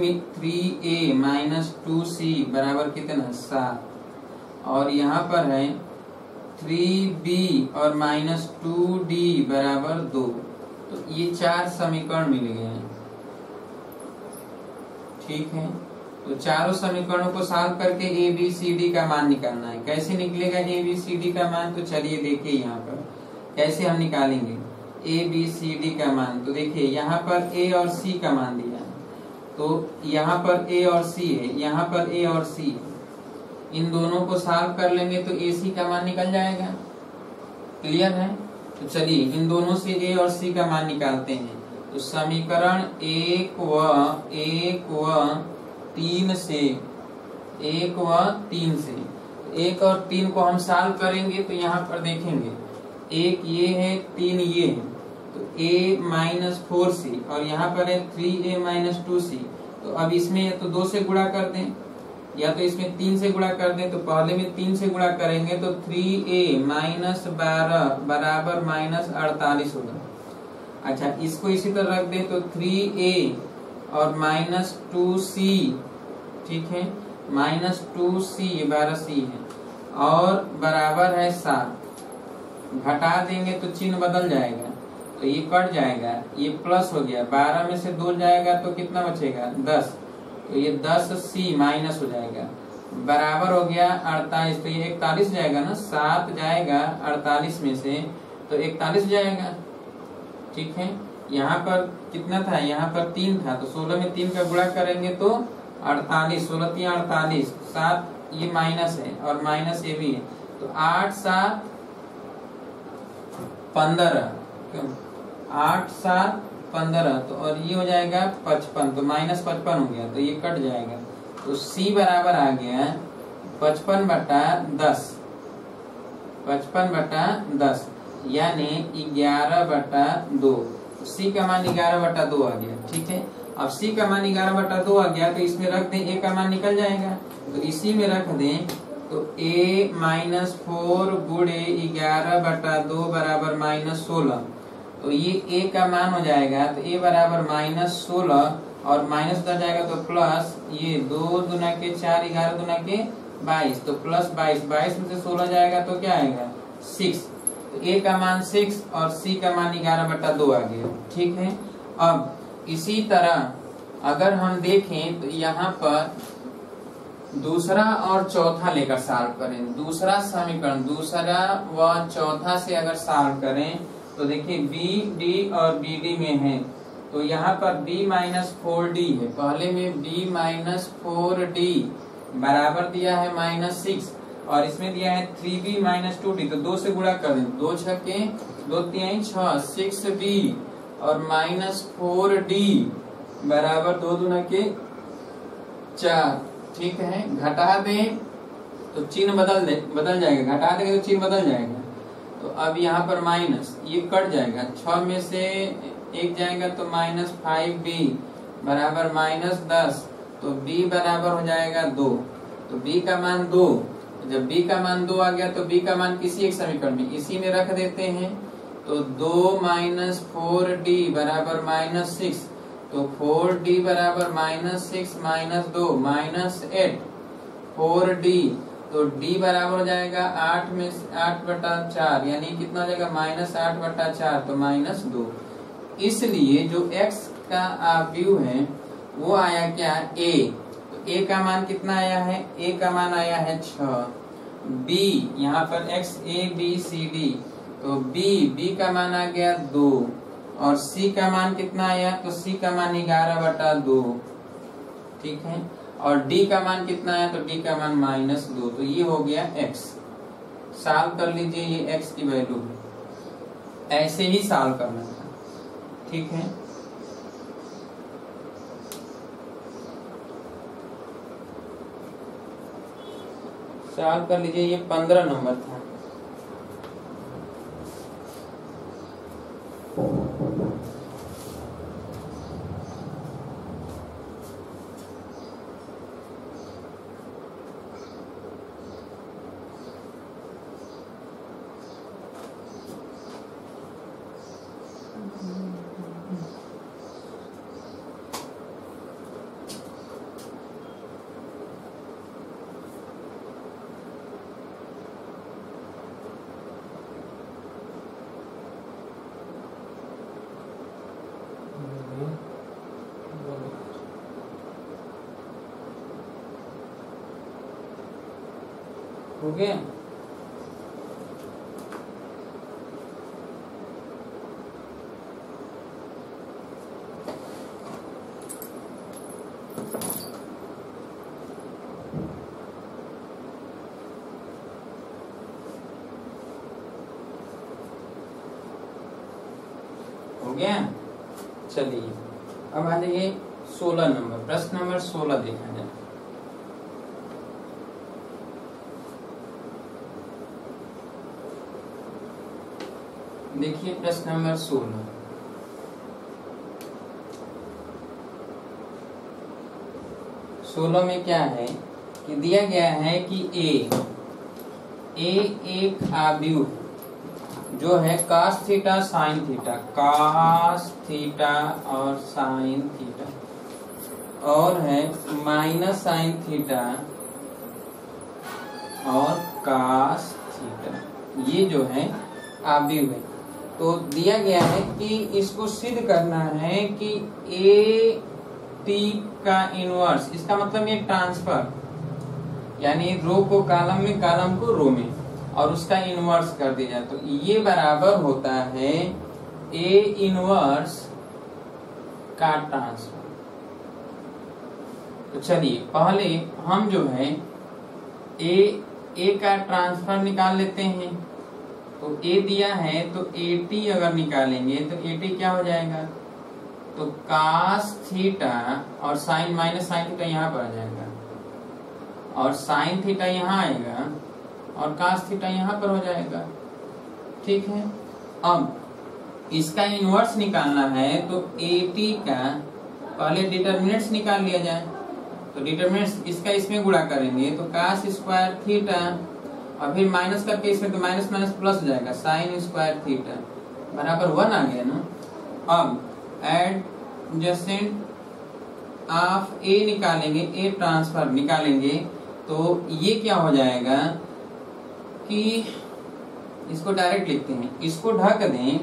3a - 2c बराबर कितना 7, और यहाँ पर है 3b और -2d बराबर 2। तो ये 4 समीकरण मिल गए हैं, ठीक है। तो चारों समीकरणों को सॉल्व करके ABCD का मान निकालना है। कैसे निकलेगा ABCD का मान, तो चलिए देखिए यहाँ पर कैसे हम निकालेंगे ABCD का मान। तो देखिए यहाँ पर A और C का मान दिया है, तो यहाँ पर A और C है, यहाँ पर A और C है, इन दोनों को सॉल्व कर लेंगे तो AC का मान निकल जाएगा। क्लियर है। तो चलिए इन दोनों से A और C का मान निकालते हैं। तो समीकरण 1 व 3 से 1 और 3 को हम सॉल्व करेंगे तो यहाँ पर देखेंगे 1 ये है 3 ये है, तो a - 4c और यहाँ पर है 3a - 2c। तो अब इसमें या तो 2 से गुणा कर दें या तो इसमें 3 से गुणा कर दें। तो पहले में 3 से गुणा करेंगे तो 3a - 12 बराबर -48 होगा। अच्छा इसको इसी तरह रख दें तो 3a और -2c, ठीक है, -2c ये 12c है और बराबर है 7। घटा देंगे तो चिन्ह बदल जाएगा, तो तो ये कट जाएगा, ये प्लस हो गया, 12 में से 2 जाएगा तो कितना बचेगा 10, तो ये 10c माइनस हो जाएगा, बराबर हो गया 48। तो ये 41 जाएगा ना, 7 जाएगा 48 में से तो 41 जाएगा। ठीक है, यहाँ पर कितना था, यहाँ पर 3 था, तो 16 में 3 का गुणा करेंगे तो 48, 16 3 48, 7 ये माइनस है और माइनस ये भी है, तो 8 7 15, 8 7 15, तो और ये हो जाएगा 55, तो माइनस 55 हो गया, तो ये कट जाएगा, तो C बराबर आ गया 55/10, 55/10 यानी 11/2। C का मान 11/2 आ गया। ठीक है, अब C का मान 11/2 आ गया, तो इसमें रख दें, A का मान निकल जाएगा, तो इसी में रख दें, तो A-4 गुणे 11/2 बराबर -16, तो ये A का मान हो जाएगा, तो A बराबर -16 और माइनस उधर जाएगा तो प्लस, ये 2 दूना के 4, 11 दूना के 22, तो प्लस 22, 22 में से 16 जाएगा तो क्या आएगा 6, तो A का मान 6 और C का मान 11/2 आ गया। ठीक है, अब इसी तरह अगर हम देखें तो यहाँ पर दूसरा और चौथा लेकर सॉल्व करें, दूसरा समीकरण दूसरा व चौथा से अगर सॉल्व करें तो देखिए B D और BD में है, तो यहाँ पर B-4D है, पहले में B-4D बराबर दिया है -6 और इसमें दिया है 3B-2D, तो 2 से गुणा कर दें, 2 छक्के 2 3 6, 6B और -4D बराबर 2 दूना के 4। ठीक है, घटा दें तो चिन्ह बदल जाएगा, घटा देंगे तो चिन्ह बदल जाएगा, तो अब यहाँ पर माइनस, ये कट जाएगा, 6 में से 1 जाएगा तो -5B बराबर -10, तो B बराबर हो जाएगा 2, तो B का मान 2, जब B का मान 2 आ गया तो B का मान किसी एक समीकरण में इसी में रख देते हैं, तो 2 - 4D बराबर -6, तो 4D बराबर -6 - 2 -8 4D, तो D बराबर हो जाएगा 8 में 8/4 यानी कितना हो जाएगा -8/4, तो -2। इसलिए जो x का अवयव है वो आया क्या A, तो A का मान कितना आया है, A का मान आया है 6, B यहाँ पर x A B C D, तो B का मान आ गया 2 और C का मान कितना आया, तो C का मान 11/2। ठीक है, और D का मान कितना आया, तो D का मान -2, तो ये हो गया x। सॉल्व कर लीजिए, ये x की वैल्यू है, ऐसे ही सॉल्व करना था। ठीक है, सॉल्व कर लीजिए, ये 15 नंबर था। हो गया, हो गया। चलिए अब आ जाइए 16 नंबर, प्रश्न नंबर 16 देखा जाए। देखिए प्रश्न नंबर 16, में क्या है कि दिया गया है कि A एक अवयव जो है cos theta sin theta, cos theta और sin थीटा, और है माइनस sin थीटा और cos थीटा, ये जो है अवयव है। तो दिया गया है कि इसको सिद्ध करना है कि ए टी का इनवर्स, इसका मतलब ये ट्रांसफर, यानी रो को कॉलम में, कॉलम को रो में, और उसका इनवर्स कर दिया जाए, तो ये बराबर होता है ए इनवर्स का ट्रांसफर। तो चलिए पहले हम जो है ए का ट्रांसफर निकाल लेते हैं। तो ए दिया है तो ए टी अगर निकालेंगे तो ए टी क्या हो जाएगा, तो कास थीटा और साइन माइनस साइन थीटा यहाँ पर आ जाएगा, और साइन थीटा यहाँ आएगा और कास थीटा यहाँ पर हो जाएगा। ठीक है, अब इसका इनवर्स निकालना है तो ए टी का पहले डिटरमिनेंट्स निकाल लिया जाए। तो डिटरमिनेंट्स इसका इसमें गुणा करेंगे तो कास स्क्वायर थीटा, और फिर माइनस करके इसमें तो माइनस माइनस प्लस हो जाएगा, साइन स्क्वायर थीटा बराबर 1 आ गया ना। अब एडजेसेंट ऑफ ए निकालेंगे, ए ट्रांसफर निकालेंगे, तो ये क्या हो जाएगा कि इसको डायरेक्ट लिखते हैं, इसको ढक दें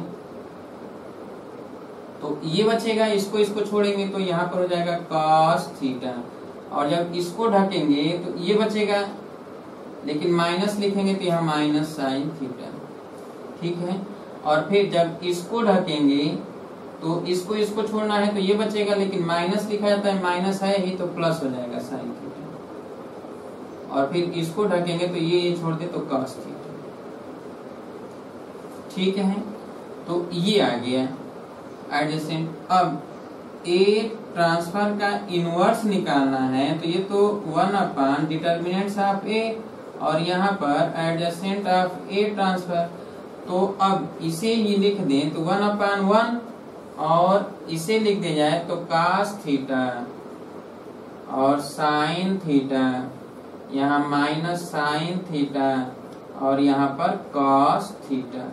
तो ये बचेगा, इसको छोड़ेंगे तो यहाँ पर हो जाएगा cos थीटा, और जब इसको ढकेंगे तो ये बचेगा, लेकिन माइनस लिखेंगे तो यहाँ माइनस साइन थीटा। ठीक है, और फिर जब इसको ढकेंगे तो इसको छोड़ना है तो ये बचेगा, लेकिन माइनस लिखा जाता है, माइनस है ही तो प्लस हो जाएगा साइन थीटा, और फिर इसको ढकेंगे तो ये छोड़ दे तो cos थीटा। ठीक है, तो ये आ गया एडजेसेंट। अब ए ट्रांसफर का इनवर्स निकालना है तो ये तो 1 अपॉन डिटरमिनेंट्स ऑफ ए, और यहाँ पर एडजेसेंट ऑफ ए ट्रांसफर, तो अब इसे ही लिख दें तो 1 अपॉन 1, और इसे लिख दिया जाए तो cos थीटा और साइन थीटा, यहाँ माइनस साइन थीटा, और यहाँ पर cos थीटा।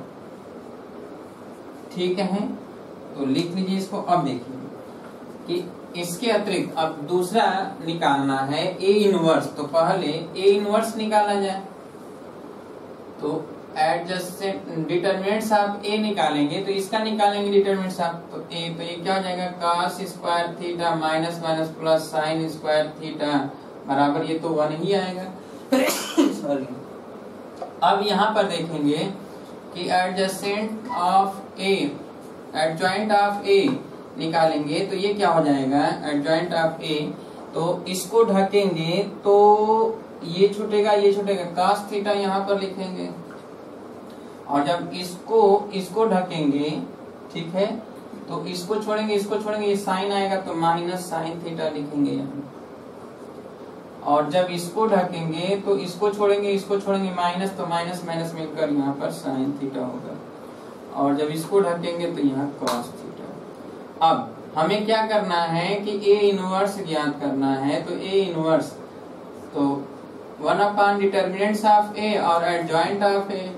ठीक है, तो लिख लीजिए इसको। अब देखिए कि इसके अतिरिक्त अब दूसरा निकालना है ए इनवर्स, तो पहले ए इनवर्स निकाला जाए। तो एडजस्टेड डिटरमिनेंट्स ऑफ ए निकालेंगे तो इसका निकालेंगे डिटरमिनेंट्स ऑफ, तो ए, तो ये क्या हो जाएगा cos square theta minus minus plus sine square theta बराबर, ये तो 1 ही आएगा। सॉरी, अब यहाँ पर देखेंगे कि adjacent of A, adjoint of A निकालेंगे तो ये क्या हो जाएगा एडजॉइंट ऑफ ए, तो इसको ढकेंगे तो ये छूटेगा, ये छूटेगा, cos थीटा यहाँ पर लिखेंगे, और जब इसको ढकेंगे, ठीक है, तो इसको छोड़ेंगे, ये साइन आएगा तो माइनस साइन थीटा लिखेंगे यहाँ, और जब इसको ढकेंगे तो इसको छोड़ेंगे माइनस, तो माइनस माइनस मिलकर यहाँ पर साइन थीटा होगा, और जब इसको ढकेंगे तो यहाँ cos थीटा। अब हमें क्या करना है कि ए इनवर्स ज्ञात करना है, तो ए इनवर्स तो 1 अपॉन डिटरमिनेंट्स ऑफ ए और एडजॉइंट ऑफ ए,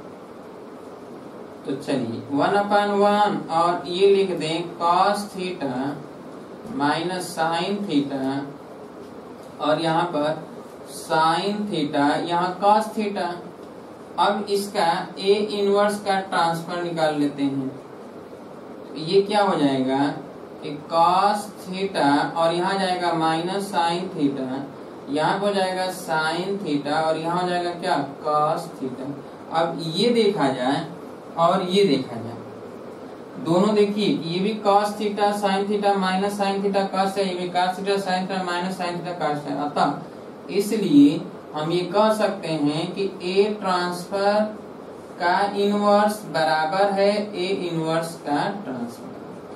तो चलिए 1 अपॉन 1, और ये लिख दें cos theta minus sine theta, और यहाँ पर साइन थीटा, यहाँ cos थीटा। अब इसका ए इनवर्स का ट्रांसफर निकाल लेते हैं, तो ये क्या हो जाएगा कि cos थीटा, और यहाँ जाएगा माइनस साइन थीटा, यहाँ हो जाएगा साइन थीटा, और यहाँ हो जाएगा क्या cos थीटा। अब ये देखा जाए और ये देखा जाए, दोनों देखिए, ये भी cos theta sine theta minus sine theta cos है, ये भी cos theta sine theta minus sine theta cos है। अतः इसलिए हम ये कह सकते हैं कि ए ट्रांसफर का इनवर्स बराबर है ए इनवर्स का ट्रांसफर।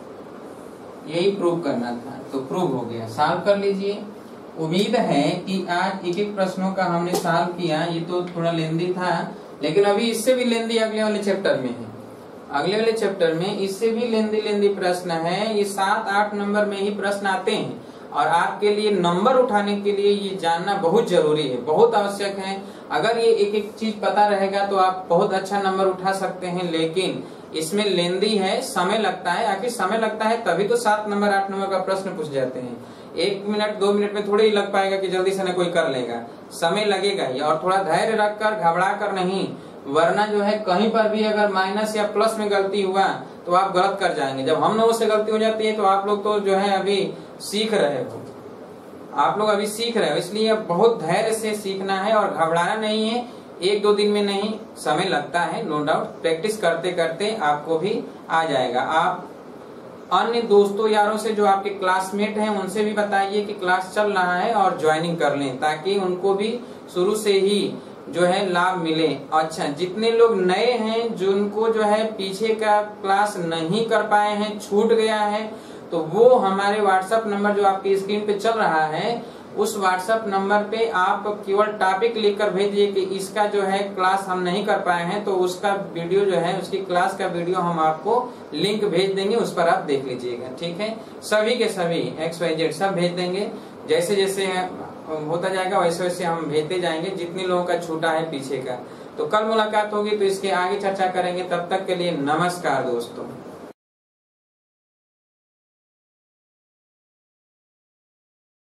यही प्रूव करना था, तो प्रूव हो गया। सॉल्व कर लीजिए। उम्मीद है कि आज एक एक प्रश्नों का हमने सॉल्व किया। ये तो थोड़ा लेंदी था, लेकिन अभी इससे भी लेंदी अगले वाले चैप्टर में है। अगले वाले चैप्टर में इससे भी लेंदी प्रश्न है। ये 7-8 नंबर में ही प्रश्न आते हैं, और आपके लिए नंबर उठाने के लिए ये जानना बहुत जरूरी है, बहुत आवश्यक है। अगर ये एक एक चीज पता रहेगा तो आप बहुत अच्छा नंबर उठा सकते हैं, लेकिन इसमें लेंदी है, समय लगता है। आखिर समय लगता है तभी तो 7 नंबर 8 नंबर का प्रश्न पूछ जाते हैं। 1 मिनट 2 मिनट में थोड़ी ही लग पाएगा कि जल्दी से न कोई कर लेगा, समय लगेगा ही। और थोड़ा धैर्य रखकर, घबरा कर नहीं, वरना जो है कहीं पर भी अगर माइनस या प्लस में गलती हुआ तो आप गलत कर जाएंगे। जब हम लोगों से गलती हो जाती है तो आप लोग तो जो है अभी सीख रहे हो, आप लोग अभी सीख रहे हो, इसलिए बहुत धैर्य से सीखना है और घबराना नहीं है। 1-2 दिन में नहीं, समय लगता है, नो डाउट। प्रैक्टिस करते करते आपको भी आ जाएगा। आप अन्य दोस्तों यारों से जो आपके क्लासमेट हैं उनसे भी बताइए कि क्लास चल रहा है और ज्वाइनिंग कर लें, ताकि उनको भी शुरू से ही जो है लाभ मिले। अच्छा, जितने लोग नए हैं जिनको जो है पीछे का क्लास नहीं कर पाए हैं, छूट गया है, तो वो हमारे व्हाट्सएप नंबर जो आपकी स्क्रीन पे चल रहा है उस व्हाट्सएप नंबर पे आप केवल टॉपिक लिखकर भेजिए कि इसका जो है क्लास हम नहीं कर पाए हैं, तो उसका वीडियो जो है उसकी क्लास का वीडियो हम आपको लिंक भेज देंगे, उस पर आप देख लीजिएगा। ठीक है, सभी के सभी XYZ सब भेज देंगे। जैसे जैसे होता जाएगा वैसे वैसे हम भेजते जाएंगे, जितने लोगों का छूटा है पीछे का। तो कल मुलाकात होगी तो इसके आगे चर्चा करेंगे। तब तक के लिए नमस्कार दोस्तों।